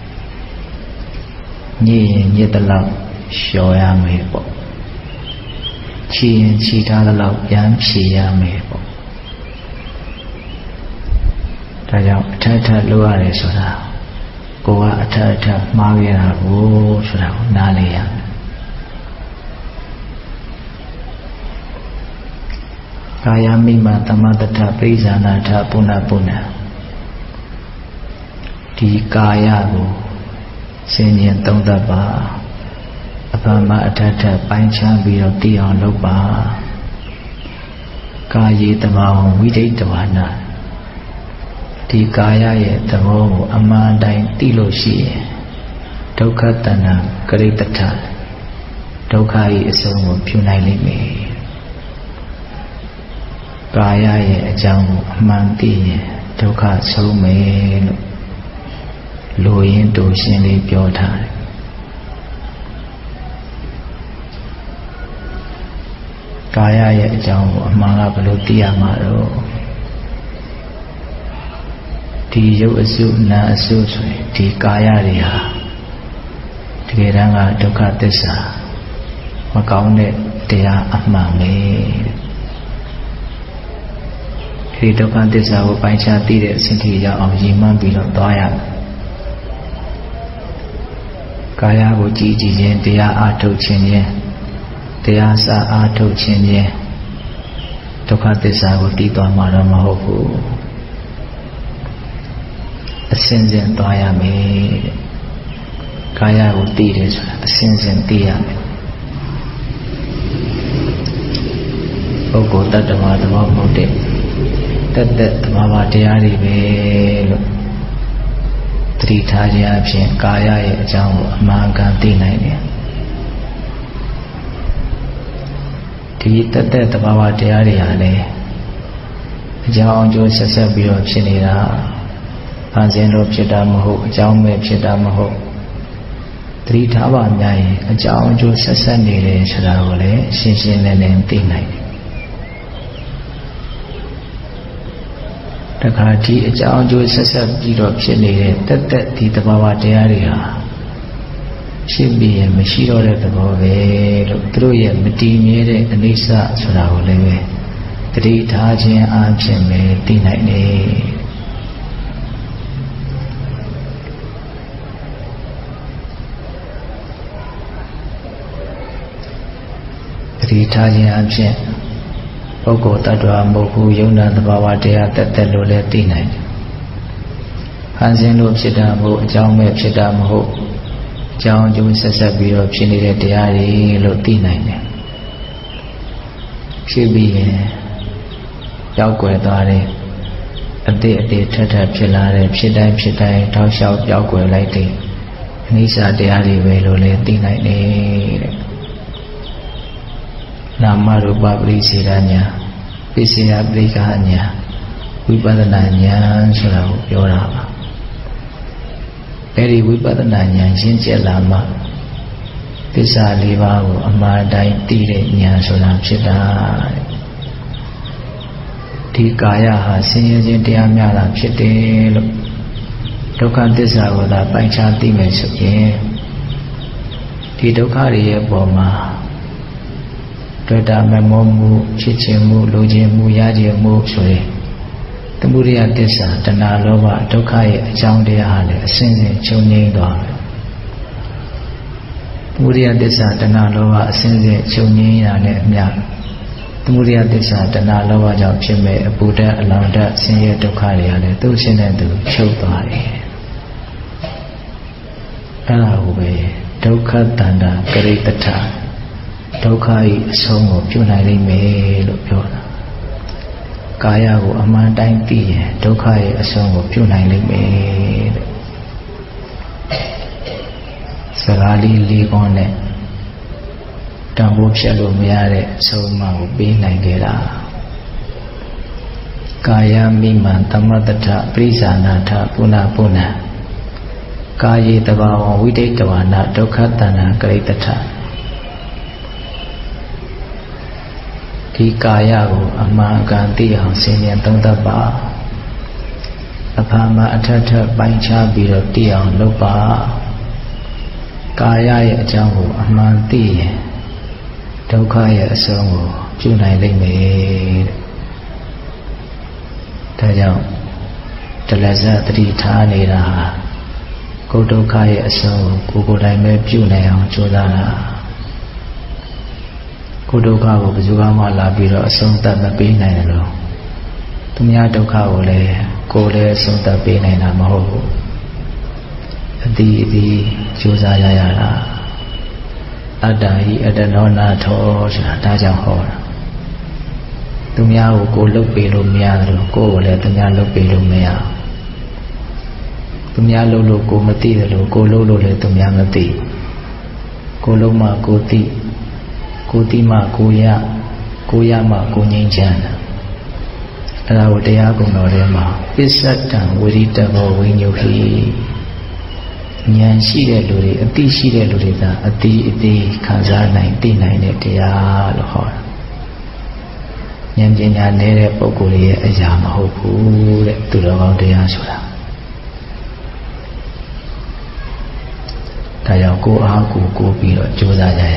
ညစ်ရင်ညစ်တဲ့လောက်လျှော်ရမယ်ပေါ့ချီရင်ချီထားတဲ့လောက်ပြန်ဖြေရမယ်ပေါ့ဒါကြောင့်အထက်ထလုပ်ရတယ်ဆိုတာကိုကအထက်မှားခဲ့တာကိုဆိုတာကိုနားလည်ရမယ်ကာယမိမသမတ္ထပရိဇာနာထပုဏ္ဏပုဏ္ဏဒီကာယကိုဆင်ញင်သုံးသပ်ပါအပမအထက်ပိုင်းခြားပြီးတော့သိအောင်လုပ်ပါကာယေတဘာဝဝိဒိတဝါနာဒီကာယရဲ့သဘောကိုအမှန်တိုင်းသိလို့ရှိရင်ဒုက္ခတဏ္ဍကရိတ္ထဒုက္ခ၏အဆုံးကိုဖြူနိုင်လိမ့်မယ်ကာယရဲ့အကြောင်းကိုအမှန်သိရင်ဒုက္ခဆုံးမယ်လို့လူရင်းတူရှင်းလေးပြောထားတယ်ကာယရဲ့အကြောင်းကိုအမှန်ကဘယ်လိုသိရမှာတော့ဒီရုပ်အစုနာအစုဆိုရင်ဒီကာယတွေဟာတကယ်တမ်းကဒုက္ခသစ္စာမကောင်းတဲ့တရားအမှန်ပဲဒီဒုက္ခသစ္စာကိုပိုင်းခြားသိတဲ့အစဉ်ထိရောက်အောင်ရည်မှန်းပြီးတော့သွားရမယ်ကာယကိုကြည်ခြင်းတရားအားထုတ်ခြင်းတရားစာအားထုတ်ခြင်းဒုက္ခသစ္စာကိုသိသွားမှာတော့မဟုတ်ဘူးအစဉ်စဉ်သွားရမယ်ကာယကိုသိတယ်ဆိုတာအစဉ်စဉ်သိရမယ်ပုဂ္ဂိုလ်တ attva သဘောမဟုတ်တဲ့တက်သဘာဝတရားတွေပဲလို့သတိထားခြင်းအပြင်ကာယရဲ့အကြောင်းကိုအမှန်ကန်သိနိုင်တယ်ဒီတက်သဘာဝတရားတွေဟာလည်းအကြောင်းအကျိုးဆက်ဆက်ပြီးတော့ဖြစ်နေတာဖန်ဆင်းလို့ဖြစ်တာမဟုတ်အကြောင်းမဲ့ဖြစ်တာမဟုတ်သတိထားပါများရင်အကြောင်းအကျိုးဆက်ဆက်နေတယ်ဆိုတာကိုလည်းရှင်းရှင်းလင်းလင်းသိနိုင်တယ်တခါဒီအကြောင်းအကျိုးဆက်ဆက်ပြီးတော့ဖြစ်နေတဲ့တက်ဒီသဘာဝတရားတွေဟာရှိပြီးရင်မရှိတော့တဲ့သဘောပဲလို့သူတို့ရဲ့မတည်မြဲတဲ့အနိစ္စဆိုတာကိုလည်းပဲသတိထားခြင်းအပြင်ပဲသိနိုင်တယ်သတိထားခြင်းအပြင်ပုဂ္ဂိုလ်တ attva မဟုတ်ဘူးယုံနာသဘာဝတရားတက်လို့လည်းသိနိုင်တယ်။ဖန်ဆင်းလို့ဖြစ်တာမဟုတ်အကြောင်းမဲ့ဖြစ်တာမဟုတ်အကြောင်းအကျိုးဆက်ဆက်ပြီးတော့ဖြစ်နေတဲ့တရားတွေလို့သိနိုင်တယ်။ဖြစ်ပြီးရင်ရောက်ွယ်သွားတယ်အတိထပ်ဖြစ်လာတယ်ဖြစ်တိုင်းတောက်လျှောက်ရောက်ွယ်လိုက်တယ်အနိစ္စတရားတွေပဲလို့လည်းသိနိုင်တယ်တဲ့နာမရူပပရိစ္ဆေဒညာပိစ္ဆေယပရိက္ခညာဝိပဿနာညာဆိုတာကိုပြောတာပါအဲဒီဝိပဿနာဉာဏ်ရှင်းကျက်လာမှသစ္စာလေးပါးကိုအမှားတိုင်းသိတဲ့ဉာဏ်ဆိုတာဖြစ်တာဒီကာယဟာဆင်းရဲခြင်းတရားများတာဖြစ်တယ်လို့ဒုက္ခသစ္စာကိုသာပိုင်းခြားသိမယ်ဆိုရင်ဒဒီဒုက္ခတွေရဲ့ပေါ်မှာတွေ့တာမမောမှုဖြစ်ခြင်းမှုလိုချင်မှုရခြင်းမှုဆိုရင်သမုဒယသစ္စာတဏှာလောဘဒုက္ခရဲ့အကြောင်းတရားဟာလည်းအစဉ်စဉ်ချုပ်ငြိမ်းသွားတယ်သမုဒယသစ္စာတဏှာလောဘအစဉ်စဉ်ချုပ်ငြိမ်းရတဲ့အမြတ်သမုဒယသစ္စာတဏှာလောဘကြောင့်ဖြစ်မဲ့အပူဓာတ်အလောင်ဓာတ်ဆင်းရဲဒုက္ခတွေကလည်းသူ့ရှင်းတဲ့သူချုပ်သွားတယ်အဲ့ဒါကိုပဲဒုက္ခတန္တာကရိတ္ထဒုက္ခ၏အဆုံးကိုပြုနိုင်လိမ့်မယ်လို့ပြောတာကာယကိုအမှန်တိုင်းသိရင်ဒုက္ခရဲ့အဆုံးကိုပြုနိုင်လိမ့်မယ်တဲ့စကားလေးခွန်းနဲ့တန်ဖိုးဖြတ်လို့မရတဲ့အဆုံးအမကိုပေးနိုင်ကြတာကာယမိမံသမတ္တထပရိဇာနာထပုဏ္ဏပုဏ္ဏကာယေတဘာဝဝိဒိတဝါနဒုက္ခတန္တံကရိတ္ထဒီကာယကိုအမှန်ကန်သိအောင်ဆင်ញံသုံးသပ်ပါအဖာမအထက်ထက်ပိုင်းခြားပြီးတော့သိအောင်လုပ်ပါကာယရဲ့အကြောင်းကိုအမှန်သိရင်ဒုက္ခရဲ့အဆုံးကိုပြုနိုင်လိမ့်မယ်တဲ့ဒါကြောင့်တလဇတ်တတိထားနေတာကိုယ်ဒုက္ခရဲ့အဆုံးကိုကိုယ်တိုင်ပဲပြုနိုင်အောင်ကြိုးစားတာကိုယ်ဒုက္ခကိုဘယ်သူမှလာပြီးတော့အဆုံးသတ်မပေးနိုင်တယ်လို့သူများဒုက္ခကိုလည်းကိုယ်လည်းအဆုံးသတ်ပေးနိုင်တာမဟုတ်ဘူးအတိအသီးကြိုးစားရတာအတ္တဟိအတ္တနောနာထောဆိုတာဒါကြောင့်ဟောတာသူများကိုကိုယ်လုပ်ပေးလို့မရတယ်လို့ကိုယ်ကိုလည်းသူများလုပ်ပေးလို့မရသူများလုပ်လို့ကိုယ်မသိတယ်လို့ကိုယ်လုပ်လို့လည်းသူများမသိကိုယ်လုံးမှကိုယ်သိကိုယ်သိမှကိုယ်ရမှကိုယ်ငြိမ်းချမ်းတာအဲ့ဒါကိုတရားကုံတော်ထဲမှာပစ္စတံဝိရိတဘောဝိညုဟိဉာဏ်ရှိတဲ့လူတွေအသိရှိတဲ့လူတွေကအတိခံစားနိုင်သိနိုင်တဲ့တရားလို့ဟောတာဉာဏ်ပညာနည်းတဲ့ပုဂ္ဂိုလ်ရဲ့အရာမဟုတ်ဘူးတဲ့သူတော်ကောင်းတရားဆိုတာဒါကြောင့်ကိုယ်အားကိုယ်ပြီးတော့ကြိုးစားကြရ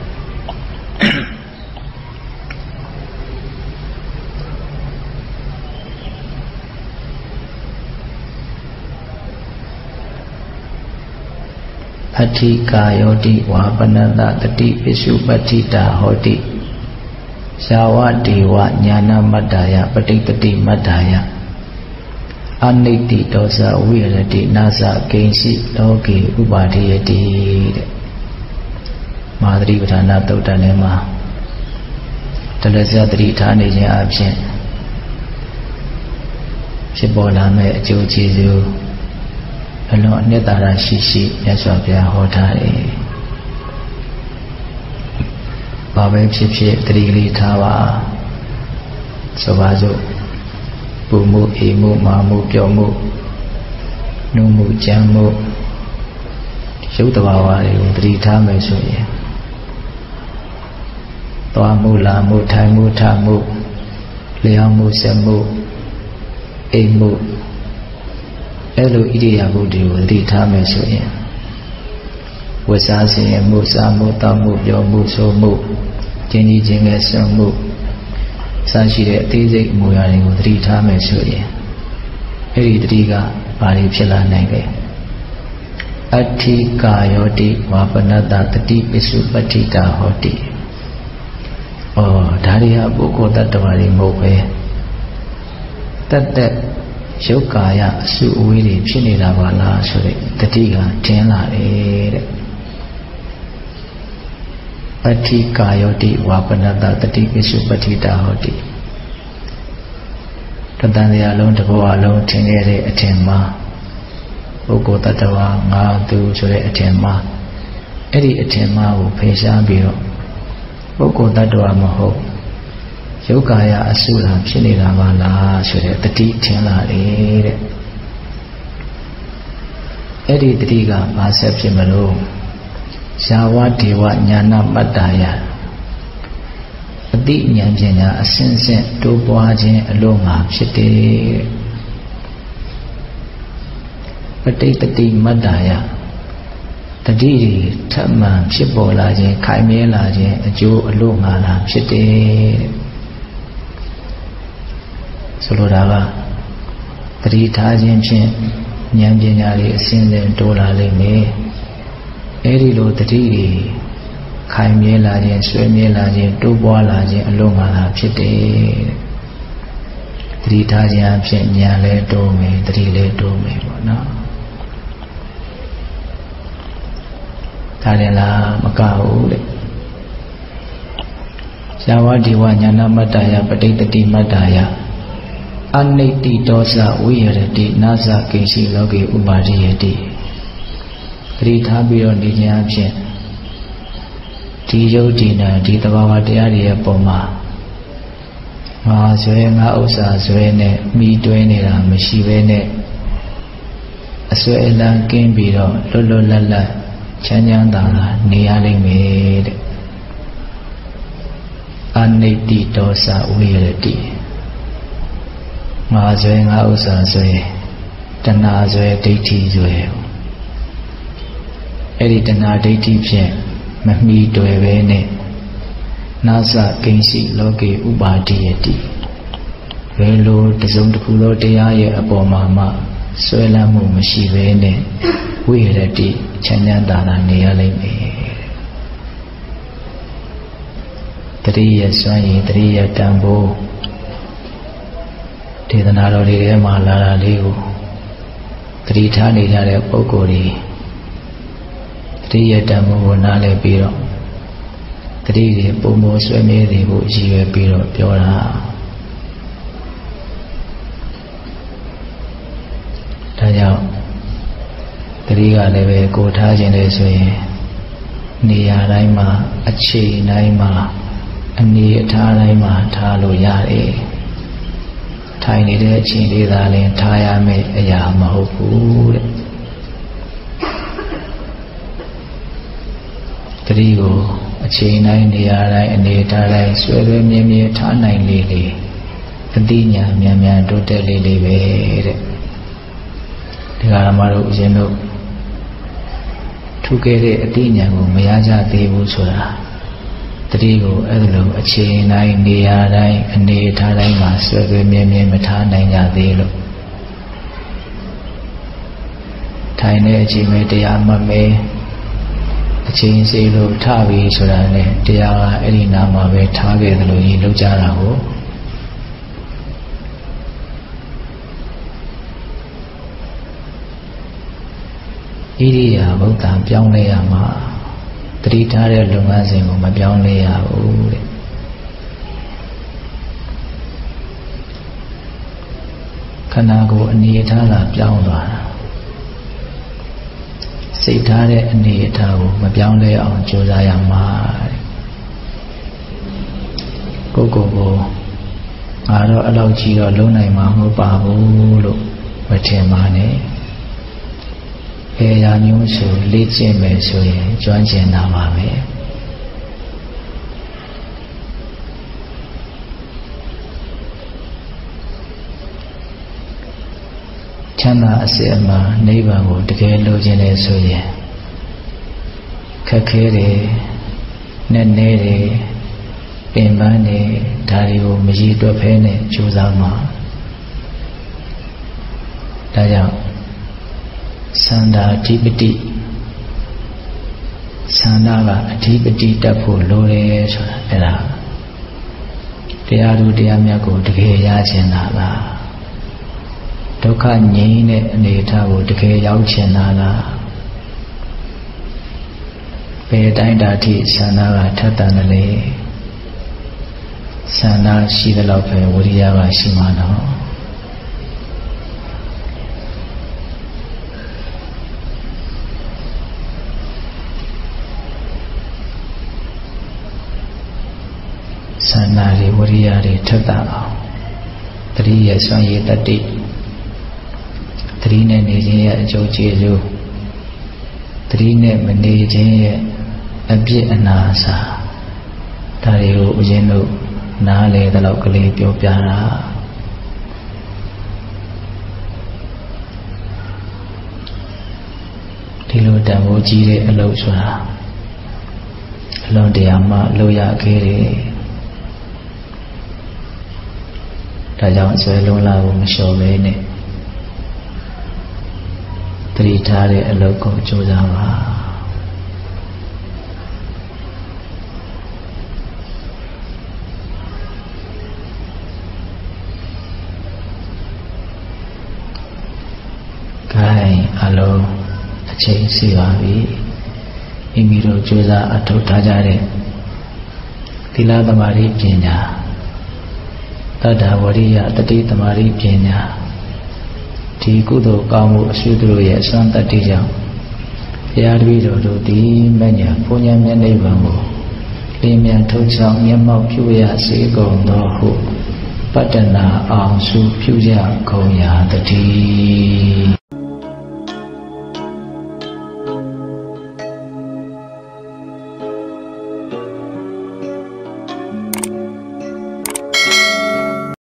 အဋ္ဌိကာယောတိဝါပနတတတိပိစုပဋ္ဌိတာဟောတိယာဝဒေဝညာနာမတ္တာယပဋိတတိမတ္တာယအနိတ္တိဒောသဝိရတိနာသကိဉ္စီလောကေဥပါဒိယတိတဲ့မဟာသတိပဋ္ဌာနာသုတ်တန်ထဲမှာတလဇတ်တိထားနေခြင်းအပြင်ဖြစ်ပေါ်လာမဲ့အကျိုးကျေးဇူးအလွန်အနှစ်သာရရှိမြတ်စွာဘုရားဟောထားတယ်။ဘာပဲဖြစ်ဖြစ်တတိကလေးထားပါဆိုပါစို့ပူမှုအေမှုမာမှုပျော်မှုနှုတ်မှုကြမ်းမှုရုပ်တဘာဝတွေကိုတတိထားမယ်ဆိုရင်သွားမှုလာမှုထိုင်မှုထမှုလျောင်းမှုဆက်မှုအိမ်မှုအဲ့လိုဣရိယာပုတွေကိုတတိထားမယ်ဆိုရင်ဝိစားစင်ရမှုစားမှုတောက်မှုပြောမှုဆိုမှုခြင်းကြီးခြင်းငယ်ဆွမှုစရှိတဲ့အသေးစိတ်အမူအရာတွေကိုတတိထားမယ်ဆိုရင်အဲ့ဒီတတိကဘာတွေဖြစ်လာနိုင်လဲအဋ္ဌိကာယောတိဝါပနတတတိပိစုပဋ္ဌိတာဟောတိဒါတွေဟာပုဂ္ဂိုလ်တ attva တွေမဟုတ်ပဲတက်ရုပ်ကာယအစုအဝေးတွေဖြစ်နေတာပါလားဆိုတဲ့တတိကထင်လာတယ်တဲ့အဋ္ဌိကာယောတိဝါပနတတတိပိစုပဋ္ဌိတာဟောတိတတန်တရားလုံးတစ်ဘဝလုံးထင်ခဲ့တဲ့အထင်မှာပုဂ္ဂိုလ်တ attva ငါသူဆိုတဲ့အထင်မှာအဲ့ဒီအထင်မှာကိုဖယ်ရှားပြီးတော့ပုဂ္ဂိုလ်တ attva မဟုတ်ရုပ်ကာယအစုလာဖြစ်နေတာပါလားဆိုတဲ့တတိထင်လာတယ်တဲ့အဲ့ဒီတတိကဘာဆက်ဖြစ်မလို့ယာဝဒေဝညာနာမတ္တာယအတိဉာဏ်ပညာအစဉ်စဉ်တိုးပွားခြင်းအလို့ငါဖြစ်တယ်ပဋိတတိမတ္တာယတတိထပ်မှန်ဖြစ်ပေါ်လာခြင်းခိုင်မြဲလာခြင်းအကျိုးအလို့ငါလာဖြစ်တယ်ဆိုလိုတာကတတိထားခြင်းဖြင့်ဉာဏ်ပညာတွေအစဉ်စဉ်တိုးလာလိမ့်မယ်အဲဒီလိုတတိတွေခိုင်မြဲလာခြင်းဆွေးမြဲလာခြင်းတိုးပွားလာခြင်းအလို့ငါလာဖြစ်တယ်တတိထားခြင်းအဖြစ်ဉာဏ်လည်းတိုးမယ်တတိလည်းတိုးမယ်ပေါ့နော်ဒါလည်းလားမကဘူးတဲ့ဇာဝတိဝညာနာမတ္တယပဋိတ္တိမတ္တယအနိတ္တိဒောသဝိရတိနာသကိဉ္စီလောကေဥပါရိယတိပရိထားပြီးတော့နေခြင်းအဖြစ်ဒီယုတ်ဒီနာဒီသဘာဝတရားတွေရဲ့ပုံမှာငါဇွဲငါဥစ္စာဇွဲနဲ့မိတွဲနေတာမရှိဘဲနဲ့အစွဲအလန်းကင်းပြီးတော့လွတ်လွတ်လပ်လပ်ချမ်းချမ်းသာသာနေရလိမ့်မယ်တဲ့အနိတ္တိဒောသဝိရတိငါဇွဲငါဥစ္စာဇွဲတဏှာဇွဲဒိဋ္ဌိဇွဲအဲ့ဒီတဏှာဒိဋ္ဌိဖြင့်မမီတွေ့ပဲနဲ့နာသကိဉ္စီလောကေဥပါတိယတိဘယ်လိုတစုံတစ်ခုသောတရားရဲ့အပေါ်မှာမှဆွဲလန်းမှုမရှိပဲနဲ့ဝိရတိချမ်းချမ်းသာသာနေရလိမ့်မယ်တတိယစွမ်းရည်တတိယတန်ဖိုးဒေသနာတော်တွေထဲမှာလာတာလေးကိုတတိထားနေကြတဲ့ပုဂ္ဂိုလ်တွေတတိယတန်ဖိုးကိုနားလည်ပြီးတော့တတိတွေပုံမဆွဲမြဲတွေကိုရည်ရွယ်ပြီးတော့ပြောတာဒါကြောင့်တတိကလည်းပဲကိုထားခြင်းလေဆိုရင်နေရာတိုင်းမှာအချိန်တိုင်းမှာအနေအထားတိုင်းမှာထားလို့ရတယ်ထိုင်နေတဲ့အချိန်လေးသာလျှင်ထားရမယ့်အရာမဟုတ်ဘူးတဲ့တတိကိုအချိန်တိုင်းနေရာတိုင်းအနေအထားတိုင်းဆွဲဆွဲမြဲမြဲထားနိုင်လေလေအသိဉာဏ်မြန်မြန်တိုးတက်လေလေပဲတဲ့ဒီကရမတို့ဦးဇင်းတို့ထူခဲ့တဲ့အသိဉာဏ်ကိုမရကြသေးဘူးဆိုတာတတိကိုအဲ့လိုအချိန်တိုင်းနေရာတိုင်းအနေအထားတိုင်းမှာဆွဲဆွဲမြဲမြဲမထားနိုင်ကြသေးလို့ထိုင်တဲ့အချိန်ပဲတရားမှတ်မယ်အချိန်စီလို့ထပြီးဆိုတာနဲ့တရားကအဲ့ဒီနာမှာပဲထားခဲ့တယ်လို့ကြီးလောက်ကြတာကိုဣရိယာပုဒ်တာပြောင်းလဲရမှာတတိထားတဲ့လုပ်ငန်းစဉ်ကိုမပြောင်းလဲရဘူးတဲ့ခန္ဓာကိုယ်အနေအထားကပြောင်းသွားတာစိတ်ထားတဲ့အနေအထားကိုမပြောင်းလဲအောင်ကြိုးစားရမှာတဲ့ကိုယ်ကိုယ်ငါတော့အဲ့လောက်ကြီးတော့လုံးနိုင်မှာမဟုတ်ပါဘူးလို့မထင်ပါနဲ့ဘယ်ရာမျိုးဆိုလေ့ကျင့်မယ်ဆိုရင်ကျွမ်းကျင်တာပါပဲချမ်းသာအစစ်အမှန်နိဗ္ဗာန်ကိုတကယ်လိုချင်တယ်ဆိုရင်ခက်ခဲတယ်နဲ့နဲတယ်ပင်ပန်းတယ်ဒါတွေကိုမရည်တွက်ဖဲနဲ့ကြိုးစားမှာဒါကြောင့်သန္တာအဓိပတိသန္တာကအဓိပတိတတ်ဖို့လိုတယ်ဆိုတာအဲ့ဒါတရားသူတရားမြတ်ကိုတကယ်ရချင်တာလားဒုက္ခငြိမ်းတဲ့အနေအထားကိုတကယ်ရောက်ချင်တာလားဘယ်တိုင်းတာထိသန္တာကထက်တန်တယ်လေသန္တာရှိတဲ့လောက်ပဲဝိရိယကရှိမှာတော့သန္တာတွေဝိရိယတွေထက်တန်အောင်တတိယစွမ်းရည်တတိတတိနဲ့နေခြင်းရဲ့အကျိုးကျေးဇူးတတိနဲ့မနေခြင်းရဲ့အပြစ်အနာစာဒါတွေကိုဦးဇင်းတို့နားလေတဲ့လောက်ကလေးပြောပြတာတဒီလိုတန်ဖိုးကြီးတဲ့အလုပ်ဆိုတာအလုံးတရားမှလုပ်ရခဲ့တယ်ဒါကြောင့်ဆွဲလုံးလာကိုမလျှော်ပဲနဲ့တတိထားတဲ့အလုပ်ကိုကြိုးစားပါအလုံးအချိန်စီပါပြီမိမိတို့ကြိုးစားအထောက်ထားကြတဲ့သီလသမာဓိပညာတတ္တဝရိယတတိသမာဓိပညာဒီကုသိုလ်ကောင်းမှုအရှုသူတို့ရဲ့အစွမ်းတတ္တိကြောင့်ဘုရားတပည့်တော်တို့ဒီမဉ္ဇဉ်ဘုံဉာဏ်မျက်နှိပ်ပံကိုလင်းမြန်ထုတ်ချောင်းမျက်မှောက်ပြုရစေကုန်သောဟုပတ္တနာအောင်စုပြုကြကုန်ရာတည်း